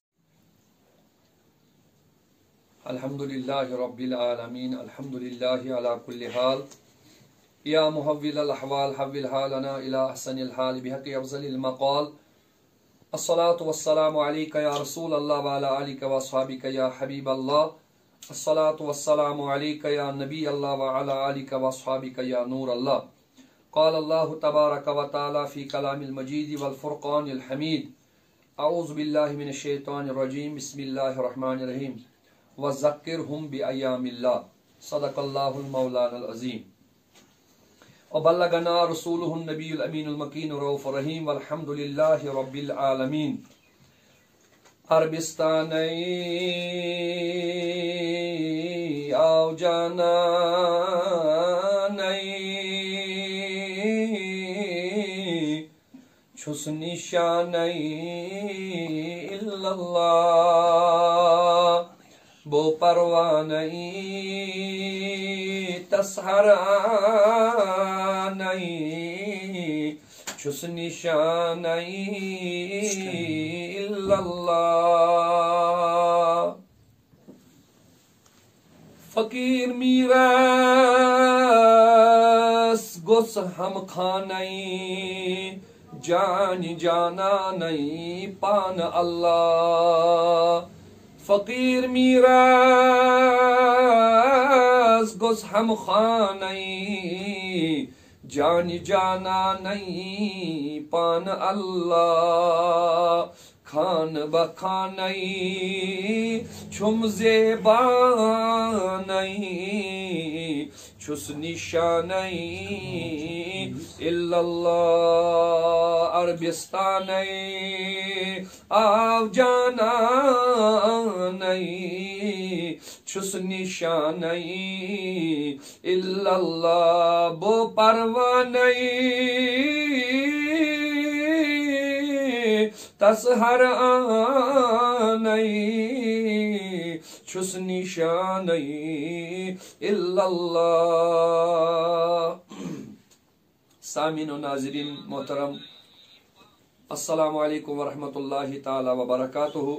अल्हम्दुलिल्लाहि रब्बिल आलमीन अल्हम्दुलिल्लाहि अला कुल्ली हाल या मुहव्विल अल अहवाल हव्विल हालना इला अहसनिल हाल बिहक़्क़ि अफ़ज़लिल मक़ाल अस्सलातु वस्सलामु अलैका या रसूल अल्लाह व अला आलिका व अस्हाबिका या हबीब अल्लाह अस्सलातु वस्सलामु अलैका या नबी अल्लाह व अला आलिका व अस्हाबिका या नूर अल्लाह क़ाल अल्लाहु तबारक व तआला फ़ी कलामिल मजीद वल फ़ुरक़ानिल हमीद अऊज़ु बिल्लाहि मिनश शैतानिर रजीम बिस्मिल्लाहिर रहमानिर रहीम व ज़क्किरहुम बिअय्यामिल्लाह सदक़ल्लाहुल मौलानाल अज़ीम व बल्लगना रसूलुहुन नबियुल अमीनुल मकीनुर रऊफ़ुर रहीम वल्हम्दुलिल्लाहि रब्बिल आलमीन। अरबिस्तानै आओ जाना छुस निशानै इल्लल्लाह बो परवानै तसहरा नहीं छुस निशानै इल्लल्लाह। फकीर मीरस गोस हम खानै जान जाना नहीं पान अल्लाह। फकीर मीरस गोस हम खानै जान जाना नहीं पान अल्लाह। खान बखानै छुम ज़ेबा नहीं छुस निशानै इल्लल्लाह। अरबिस्तानै आओ जाना नहीं छुस निशानै इल्लल्लाह बो परवानै तसहर आनै छुस निशानै इल्लल्लाह। सामीन व नाज़रीन मोहतरम अस्सलामु अलैकुम व रहमतुल्लाहि ताला व बरकातुहु।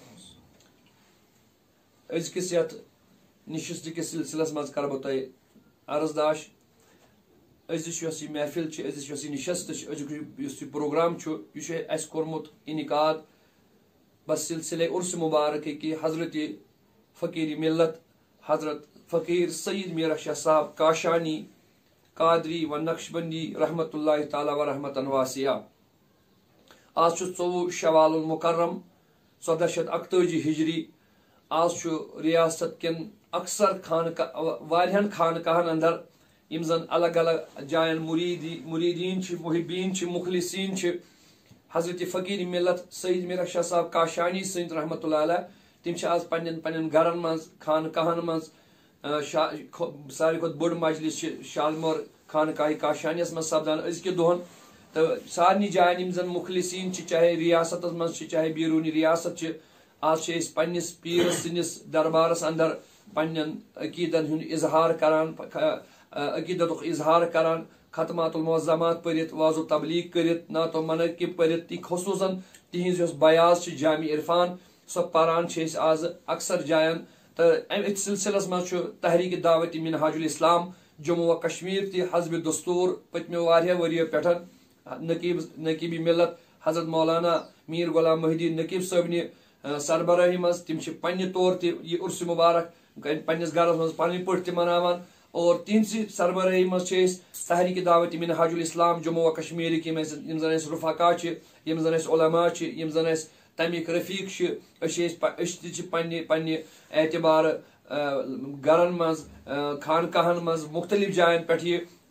अज़किस यथ निशिस्त के सिलसिलस मज कर बह तह अर्जदाश अजिश यह महफिल अजिश यह निशस्त अजुक प्रोग्राम यह कोर्मुत इनकाद बस सिलसिले उर्स मुबारक की हजरत फ़कीर मिल्लत हजरत फ़कीर सईद मीरक शाह साहब काशानी कादरी व नक्शबंदी रहमतुल्लाहि ताला व रहमतन वासिया। आज चौवह शवाल मुकर्रम चौदह शत अकताजी हिजरी। आज रियासत किन अक्सर खान वारियान खानकाहन अंदर यम जन अलग अलग जायन मुरीदी मुरीदीन मुहिबीन मुखलिसीन हजरत फ़कीर मिल्लत सईद मीरक शाह साहब काशानी सद रहमतुल्लाह अलैह तिम आज पन्न पन्न गरन मज खानकाहन मज सारे खुद बोड़ मजलिस शालमोर खानकाह काशानियस मज सपदान अजक दोहन तो सारनी जायन यम जन मुखलिसीन चाहे रियासत मज चाहे बैरूनी रियासत आज पन्निस पीर सनिस दरबारस अंदर पन्न अकीदन हुंद इजहार करान अकीदत इजहार करान खतमातुल मुअज़्ज़मात पढ़ित वाज़ो तबलीग करित नातो मनक़िब पढ़ित ती खुसूसन तिहिंज बयाज जामी इरफान सो पारान आज अक्सर जायन तो अमित सिलसिलस मज तहरीक दावत मिनहाजुल इस्लाम जम्मू व कश्मीर ती हज़ब दस्तूर पतम्यो वारिया वरियो पेठ नकीब नकीबी मिल्लत हजरत मौलाना मीर गुलाम मोहिदीन नकीब साहब सरबराही मज तिम पन्ने तौर यह उर्स मुबारक पन्निस गरस मज पन्नी पठ मनावान और तिहसी सरबराही मज तहरीक दावत मिनहाजुल इस्लाम जम्मू व कश्मीर की यम जन रुफका यम जन उलमा यम जन तमिक रफीक पन्ने पन्ने एतबार गरन मज खानकाहन मज मुख्तलिफ जायन पे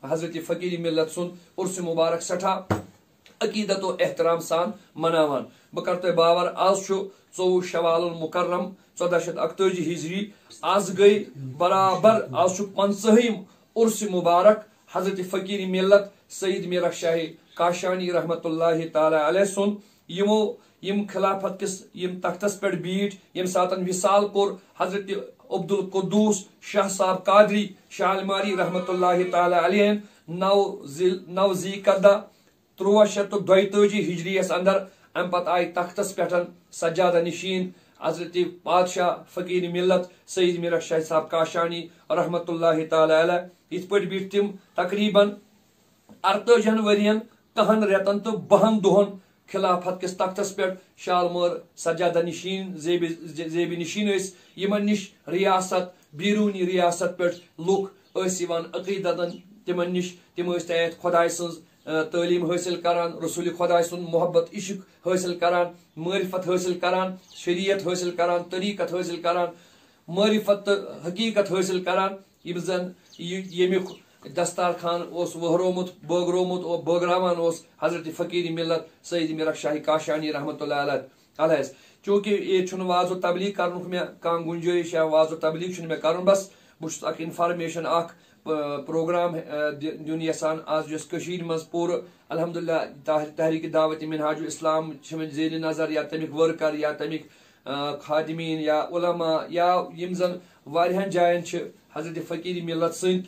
हजरत फकीर मिल्लत सुन उर्स मुबारक सठा अकीदत और एहतराम सान मनावान। बह कर तुम बावर आज चौवह शवाल मुकर्रम चौदह शत अकताजी हिजरी आज गई बराबर आज पंचहम उर्स मुबारक हजरत फकीर मिल्लत सईद मीरक शाह काशानी रहमतुल्लाहि ताला अलैह सुन यमो यम खिलाफत किस यम तख्तस पे बीठ यम सातन विसाल कोर हजरत अब्दुल कुदूस शाह साहब कादरी शालमारी रहमतुल्लाहि ताला अलैह नौ जिल नौ जी कदा त्रुवह शत दोताजी हिजरी अंदर अम पत आय तख्तस पे सज्जादा निशीन हजरत बादशाह फकीर मिल्लत सईद मीरक शाह साहब काशानी रहमतुल्लाहि ताला अलैह इत पे बीठ तिम तकरीबन अड़ताजन वरियन कहन रेतन तो बहन दोहन खिलाफत किस तख्तस पे शालमर सज्जादा निशीन जेबी जेबी निशीन यमन निश रियासत बीरूनी रियासत पे लुक अकीदतन तिमन निश तिम तैत खुदाय सज तालीम हासिल करान रसूल खुदाय सुन मोहब्बत इश्क हासिल करान मारिफत हासिल करान शरीयत हासिल करान तरीकत हासिल करान मारिफत हकीकत हासिल करान यम जन यमुक दस्तार खान वहरोमुत बगरोमुत और बगरावान हजरत फकीर मिल्लत सईद मीरक शाह काशानी रहमतुल्लाहि अलैह। चूंकि ये वाज़ो तबलीग कर मे कह गुंजाइश या वाज़ो तबलीग मे कर बस बहुत इनफॉर्मेशन प्रोग्राम दिन यसान आज मज पूर अल्हम्दुलिल्लाह तहरीक दावत मिनहाजुल इस्लाम जेर नजर या तमिक वर्कर या तमिक खादिमीन या उलमा या यम जन वारियान जायन हजरत फकीर मिल्लत सद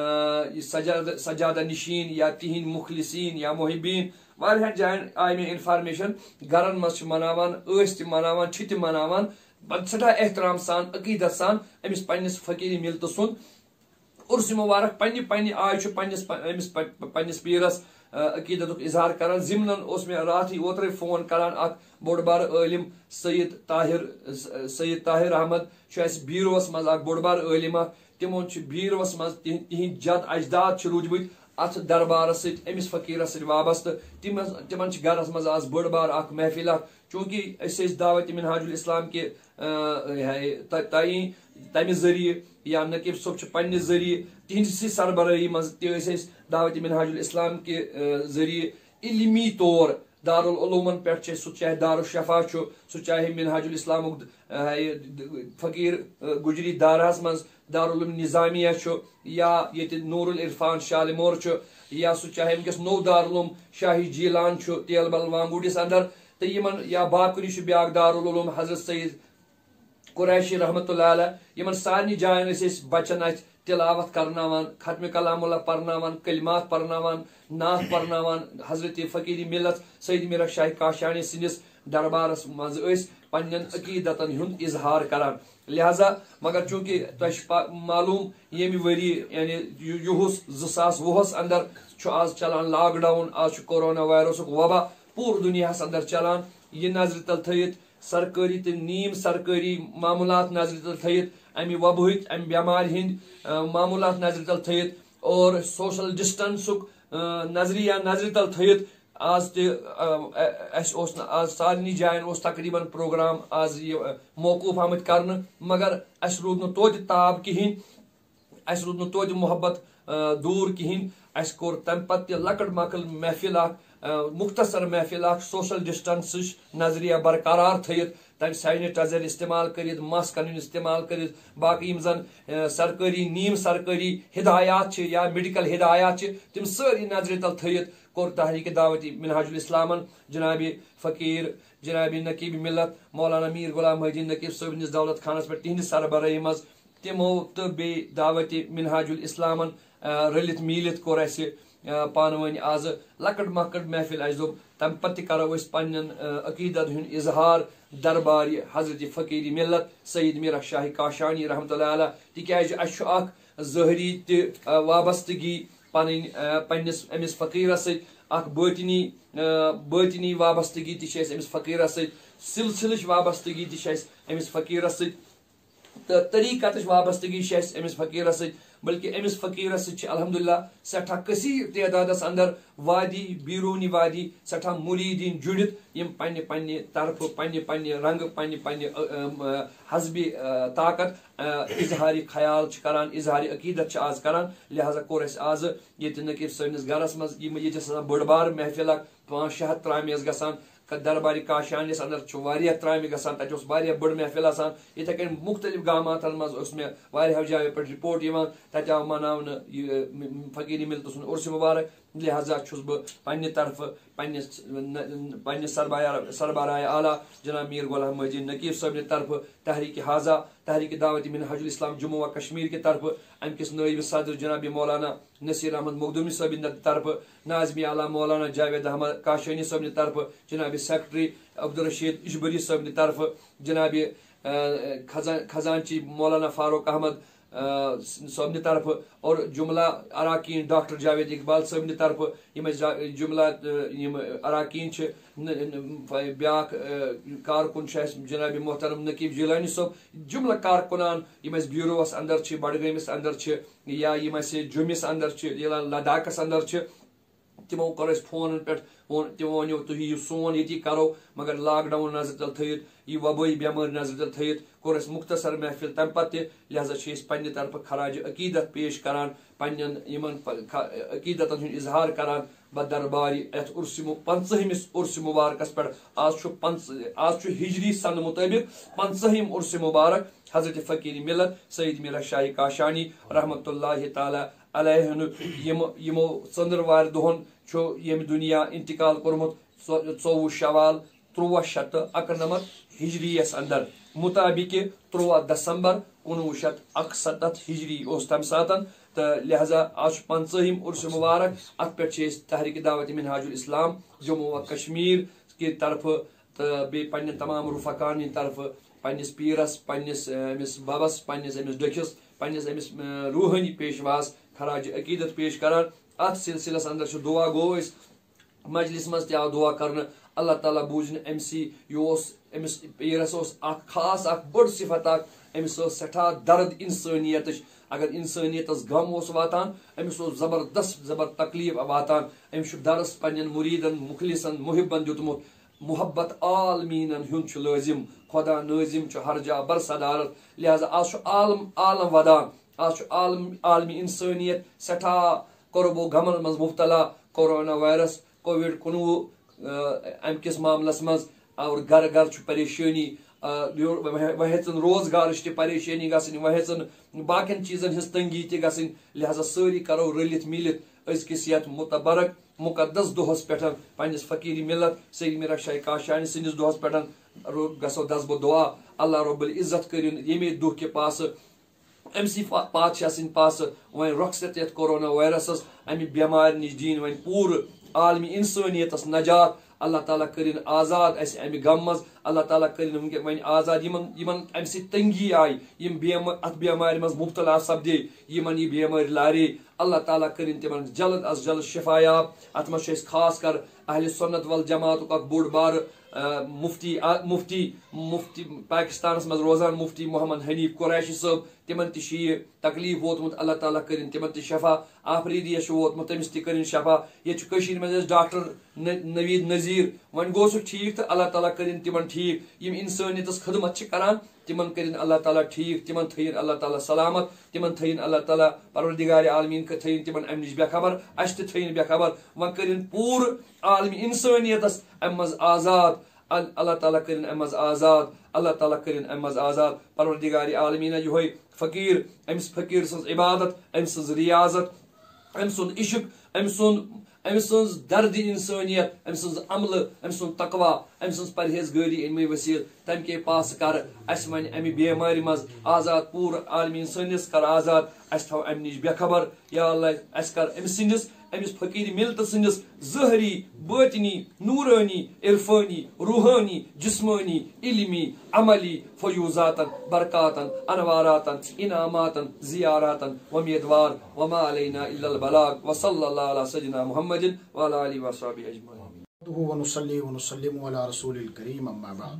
सजादा सजादा निशीन या तिहिंद मुखलिसीन या मोहिबीन वारियान जायन आय मे इनफॉर्मेशन गरन मज मनावान त मनावान त मनावान सठा एहतराम सान अकीदत सान अमिस पन्निस फकीर मिल्लत सुन उर्स मुबारक पन्नि पन्नि आय पन्निस अमिस पन्निस पीरस अकीदत इजहार करान जिमनन उस मे रात ही ओतरे फोन करान अख बोड़ बार आलिम सैयद ताहिर सैयद ताहिर अहमद बीरोस मज अख बोड़ बार आलिम तिमो बीरोस मज तिहिंद जद अजदाद रूदमत अथ दरबार समिस फकीर वाबस्त तिम तिमन गरस मज आज बड़ बार अख महफिल चूंकि दावत मिनहाजुल इस्लाम के तई तमि जरिए या नकीब सोब पन्ने जरिए तिहंदि सरबराही मज त दावत मिनहाजुल इस्लाम के जरिए इल्मी तौर दारुल उलूमन पे सह चाहे दारुल शफा सह चाहे मिनहाजुल इस्लाम फकीर गुजरी दारहस मज दारुल निजामिया या ये नूरुल इरफान शालिमोर या सह चाहे वनकस नौ दारुल शाही जीलान तेल बल वांगुडिस अंदर तो यमन या बाकुनी ब्याक दारुल उलूम हजरत सईद कुरैशी रहमतुल्लाह अलैह यमन सारनी जायन बचन अत तिलावत करनावान खत्म कलामुल्लाह परनावान कलिमात परनावान नात परनावान हजरत फकीर मिल्लत सईद मीरक शाह काशानी सिंदिस दरबारस मज पन्न अकीदतन हुंद इजहार करान लिहाजा मगर चूंकि तुम मालूम यमि वरी यानी युहुस ज़ास वुहस अंदर आज चलान लॉकडाउन आज कोरोना वायरस वबा पूर दुनिया अंदर चलान यह नजर तल थयित सरकारी तो नीम सरकारी मामूलात नजर तल थयित अमि वबहिक अमि बेमार हिंद मामूलात नजर तल थयित और सोशल डिस्टेंसुक नजरिया नजर तल थयित आज त आज सारनी जायन तकरीबन प्रोग्राम आज ये मौकूफ आमत कर मगर अस रूद न तोत ताब कहें अस रूद न तोत मोहब्बत दूर कहें अस कोर तम पत्त लकड़ मकल महफिल मुख्तसर महफिल सोशल डिस्टेंस नजरिया बरकरार थयित तम सैनिटाइजर इस्तेमाल कर मास्क कर इस्तेमाल कर बाकी जन सरकारी नीम सरकारी हिदायत या मेडिकल हिदायत तम सारी नजर तल थयित कोर तहरीक दावत मिनहाजुल इस्लामन जनाब फकीर जनाब नकीब मिल्लत मौलाना मीर गुलाम मोहिदीन नकीब साहब दौलत खानस पे तिहंद सरबराही मज तिमो तो बे दावत मिनहाजुल इस्लामन रलित मीलित कोर अस पान वन आज लकड़ मकड़ महफिल अस दोप तम पत्त करो पन्न अकीदत हुंद इजहार दरबार हजरत फकीर मिल्लत सईद मीरक शाह काशानी रहमतुल्लाह अलैह तिक्याज अस अख ज़ाहरी त वाबस्तगी पन पन्निस अमिस फकीरस सत बातिनी बातिनी वाबस्तगी तमिस फकीरस सत सिलसिल वाबस्तगी तमिस फकीरस सत तो तरीक़त वाबस्तगी अमिस फकीर बल्कि अमिस फकीर अल्हम्दुलिल्लाह सठा कसीर तदादस अंदर वादी बीरूनी वादी सठा मुरीदीन जुड़ित यम पन्ने पन्ने तरफ पन्ने पन्ने रंग पन्ने पन्ने हज़बी ताकत इजहारी ख्याल करान इजहारी अकीदत आज करान लिहाजा कोर अस आज ये नकीब सैनिस गरस मज ये बड़ बार महफिल पाँच शे हथ त्रामे गसान दरबारी काशानिस अंदर त्रामे गसान तत बड़ महफिल आसान इथे कन मुख्तलिफ गामातन मज मे जायो पे रिपोर्ट तत आव मनावन फकीरी मिल्लत सुन उर्स मुबारक लिहाजा छुस बह पन्ने तरफ पन्ने सरबराह आला जनाब मीर गुलाम मोहिदीन नकीब साहब तरफ तहरीक हाजा तहरीक दावत मिनहाजुल इस्लाम जम्मू व कश्मीर के तरफ अमकिस नायब सदर जनाब मौलाना नसीर अहमद मखदूमी साहब तरफ नाज़मी आला मौलाना जावेद अहमद काशानी साहब तरफ जनाब सेक्रेटरी अब्दुल रशीद इशबरी साहब तरफ जनाब खजानची मौलाना फारूक अहमद साहब तरफ और जुमला अराकीन डॉक्टर जावेद इकबाल साहब तरफ यम जुमला अराकीन ब्या कारकुन जनाब मोहतरम नकीब जिलानी साहब जुमला कारकुनान यम ब्यूरोस अंदर बडगमिस अंदर या यम जुमिस अंदर लद्दाखस अंदर तमो कर फोन पे तमो वो तुम सोन ये करो मगर लॉकडाउन नजर तल थत यह वबाई बेमार नजर तल थत कोर मुख्तसर महफिल तम पे लिहाजा पे तरफ खराज अकीदत पेश करान पन्न अकीदत इजहार करान बदरबारी अत उर्स पंचहमिस उर्स मुबारकस पे आज आज हिजरी सन मुताबिक पंचहम उर्स मुबारक हजरत फ़कीर मिल्लत सईद मीरक शाह काशानी रहमतुल्लाहि ताला अलैहि यमो चंद्रवार दोहन यम दुनिया इंतकाल कोरमुत चौवह शवाल त्रुवह शत अकनमत हिजरीस अंदर मुताबिक त्रुवह दिसंबर कुनवु शत अकसतत हिजरी तम सात तो लिहाजा आज पंचहम उर्स मुबारक अत पे तहरीक दावत मिनहाजुल इस्लाम जम्मू व कश्मीर के तरफ तो बे पन्ने तमाम रुफकान तरफ पन्निस पीरस पन्निस अमिस बबस पन्निस अमिस डकिस पन्निस अमिस रूहानी पेशवास खराज अकीदत पेश करान अत सिलसिलस अंदर दुआ गो मजलिस मज आव दुआ कर अल्लाह ताला बूझन अमसी यह अमिस पीरस खास अख बड़ सिफत अमिस सठा दर्द इंसानियत अगर इंसानियत गम वातान अमिस जबरदस्त जबर तकलीफ वातान अमिस दरस पन्न मुरीदन मुखलिसन मुहिबन दुतमुत मुहब्बत आलमीन हुंद लाजिम खुदा नाजिम हर जा बर सदारत लिहाजा आज आलम आलम वदान आज आलम आलमी इंसानियत सठा करबो गमन मज मुब्तला कोरोना वायरस कोविड कुनवु अमकिस मामलस मज और घर घर परेशानी वहन रोजगार परेशानी गसन वहन बाकिन चीजन हज तंगी तन लिहाजा सारी करो रलित मिलित अजकिस यथ मुतबरक मुकद्दस दोहस पे पन्निस फ़कीर मिल्लत सईद मीरक शाह काशानी सदिस दोहस पे गसो दसबो दुआ अल्लाह रब्बुल इज्जत करिन यमे दुह के पास अमसी पातशाह सिंद पास वन रुखसत यथ कोरोना वायरस अमि बेमार निश दीन वन पूर आलमी इंसानियतस नजात अल्लाह ताला करिन आजाद अस अमि गम मज अल्लाह ताला करिन वन आजाद यमन यमन अमि सि तंगी आई यम बेम अत बेमार मज मुब्तला सपदे यमन ये बेमार लारे अल्लाह ताला करिन तिमन जल्द अज जल्द शिफायाब अत मज खास कर अहले सुन्नत वल जमात का बोड़ बार मुफ्ती मुफ्ती मुफ्ती पाकिस्तान मज रोजान मुफ्ती मोहम्मद हनीफ कुरैशी साहब तिमन तह तकलीफ वोतमुत अल्लाह ताला करिन तिमन तह शफा आफरीदी वोतमुत तमिस तह करिन शफा ये मज डॉक्टर नवीद नजीर वन गो सह ठीक तो अल्लाह ताला करिन तिमन ठीक यम इंसानियतस खदमत करान तिमन करिन अल्लाह ताला ठीक तिमन थयन अल्लाह ताला सलामत तिमन थयन अल्लाह ताला परवरदिगार आलमीन के थयन तिमन अम निश बेखबर अश त थयन बेखबर वन करिन पूर आलमी इंसानियतस अम मज आजाद अल्लाह ताला करिन अम मज आजाद अल्लाह ताला करिन अम मज आजाद परवरदिगार आलमीन योय फ़कीर अमिस फ़कीर सज इबादत अम सज रियाजत अम सुन इश्क अम सुन अम सज दर्द इंसानियत अम सज अमल अम सुन तकवा अम सज परहेजगारी अमे वसील तम के पास कर अस वन अमि बेमारी मज आजाद पूर आलमी इंसानियत कर आजाद अस थो अम निश बेखबर या अल्लाह अस कर अम सिंदिस अमिस फ़कीर मिल्लत सिंदिस ज़हरी बातिनी नूरानी इरफानी रूहानी जिस्मानी इल्मी अमली फयूजातन बरकातन अनवारातन इनामातन जियारातन वमीदवार वमा अलैना इल्लल बलाग व सल्लल्लाहु अला सय्यिदिना मुहम्मदिन व अला आलिहि व अस्हाबिहि अजमईन व नुसल्ली व नुसल्लिमु अला रसूलिल करीम अम्मा बाद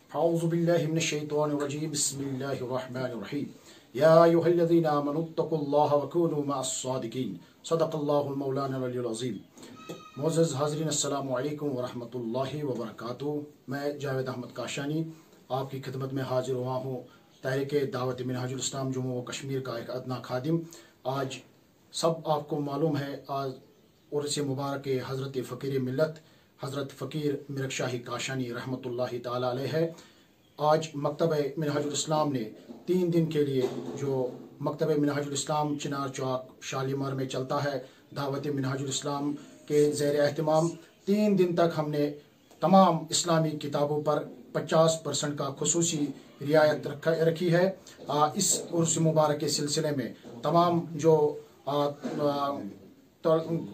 औज़ु बिल्लाहि मिनश शैतानिर रजीम बिस्मिल्लाहिर रहमानिर रहीम या अय्युहल्लज़ीना आमनुत्तकुल्लाह व कूनू मअस सादिकीन सदक़ल्लाहुल मौलाना अज़ीम। मोअज़्ज़ज़ हाज़रीन, अस्सलामु अलैकुम व रहमतुल्लाहि व बरकातुहू। मैं जावेद अहमद काशानी आपकी खिदमत में हाजिर हुआ हूँ, तहरीक दावत मिनहाजुल इस्लाम जम्मू व कश्मीर का एक अदना खादिम। आज सब आपको मालूम है, आज उर्स मुबारक हज़रत फ़कीर मिल्लत हज़रत फ़कीर मीरक शाह काशानी रहमतुल्लाहि ताला अलैह है। आज मकतब मिनहाजुल इस्लाम ने तीन दिन के लिए, जो मकतब मिनहाजुल इस्लाम चिनार चौक शालीमार में चलता है, दावत मिनहाजुल इस्लाम के ज़ेर एहतमाम तीन दिन तक हमने तमाम इस्लामी किताबों पर पचास परसेंट का खुसूसी रियायत रखी है। आ, इस उर्स मुबारक के सिलसिले में तमाम जो आ, आ, तो,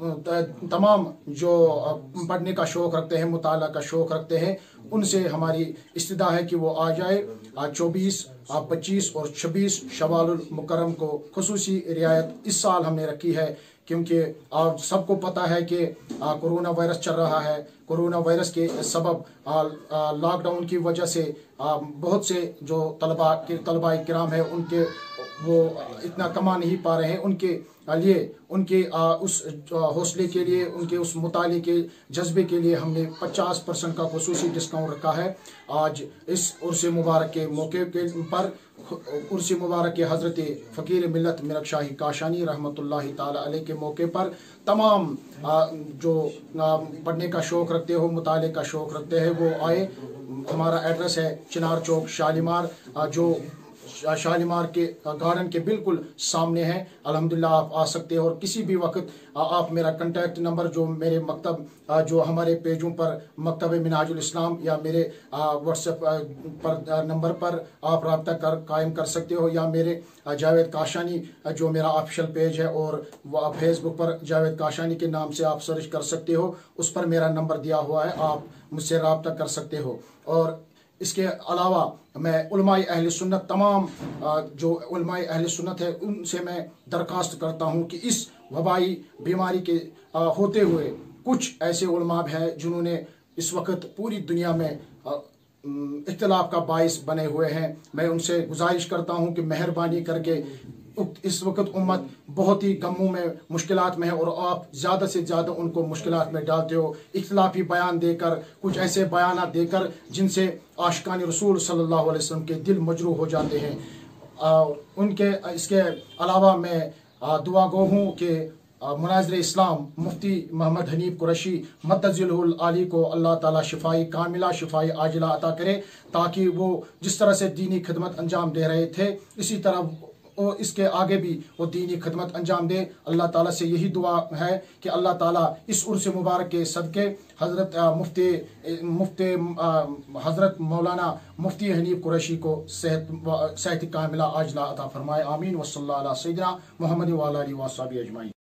तमाम जो पढ़ने का शौक़ रखते हैं, मुताला का शौक़ रखते हैं, उनसे हमारी इस्तदा है कि वो आ जाए। चौबीस, पच्चीस और छब्बीस शवालुल मुकर्रम को खुसूसी रियायत इस साल हमने रखी है, क्योंकि आप सबको पता है कि कोरोना वायरस चल रहा है। कोरोना वायरस के सबब लॉकडाउन की वजह से आ, बहुत से जो तलबा के तलबा किराम है, उनके वो इतना कमा नहीं पा रहे हैं। उनके लिए, उनके आ, उस हौसले के लिए, उनके उस मुताले के जज्बे के लिए हमने पचास परसेंट का खुसूसी डिस्काउंट रखा है। आज इस उर्स मुबारक के मौके के पर उर्स मुबारक के हज़रत फ़कीर मिल्लत मीरक शाह काशानी रहमतुल्लाहि ताला अलैह के मौके पर तमाम आ, जो आ, पढ़ने का शौक़ रखते हो, मुताले का शौक़ रखते हैं, वो आए। हमारा एड्रेस है चिनार चौक शालीमार, जो शालीमार के गार्डन के बिल्कुल सामने है। अल्हम्दुलिल्लाह आप आ सकते हो, और किसी भी वक्त आप मेरा कांटेक्ट नंबर, जो मेरे मकतब जो हमारे पेजों पर मकतब मिनहाजुल इस्लाम या मेरे व्हाट्सएप पर नंबर पर आप रब्ता कर कायम कर सकते हो, या मेरे जावेद काशानी जो मेरा ऑफिशियल पेज है, और वह फेसबुक पर जावेद काशानी के नाम से आप सर्च कर सकते हो, उस पर मेरा नंबर दिया हुआ है, आप मुझसे रब्ता कर सकते हो। और इसके अलावा मैं उलमाए अहले सुन्नत, तमाम जो उलमाए अहले सुन्नत है, उनसे मैं दरखास्त करता हूँ कि इस वबाई बीमारी के होते हुए कुछ ऐसे उलमा हैं जिन्होंने इस वक्त पूरी दुनिया में इख्तिलाफ का बाइस बने हुए हैं। मैं उनसे गुजारिश करता हूँ कि मेहरबानी करके, इस वक्त उम्मत बहुत ही गमों में, मुश्किलात में है, और आप ज़्यादा से ज़्यादा उनको मुश्किलात में डालते हो, इख्तिलाफी बयान देकर, कुछ ऐसे बयान देकर जिनसे आशिकान रसूल सल्लल्लाहु अलैहि वसल्लम के दिल मजरूह हो जाते हैं। आ, उनके इसके अलावा मैं आ, दुआ गो हूँ कि मुनाज़िर इस्लाम मुफ्ती मोहम्मद हनीफ कुरैशी मद्दजिलहुल आली को अल्लाह ताला शिफाई कामिला, शिफाई आजिला अता करे, ताकि वो जिस तरह से दीनी खिदमत अंजाम दे रहे थे, इसी तरह और इसके आगे भी वो दीनी खिदमत अंजाम दे। अल्लाह ताला से यही दुआ है कि अल्लाह ताला इस उर्स मुबारक के सदके हज़रत मुफ्ती मुफ्ती हज़रत मौलाना मुफ्ती हनीफ कुरैशी को सेहत सेहत कामिला आजिला अता फरमाए। आमीन। वसल्लल्लाहु अला सय्यिदना मुहम्मद व अला आलिहि व अस्हाबिहि अजमाइन।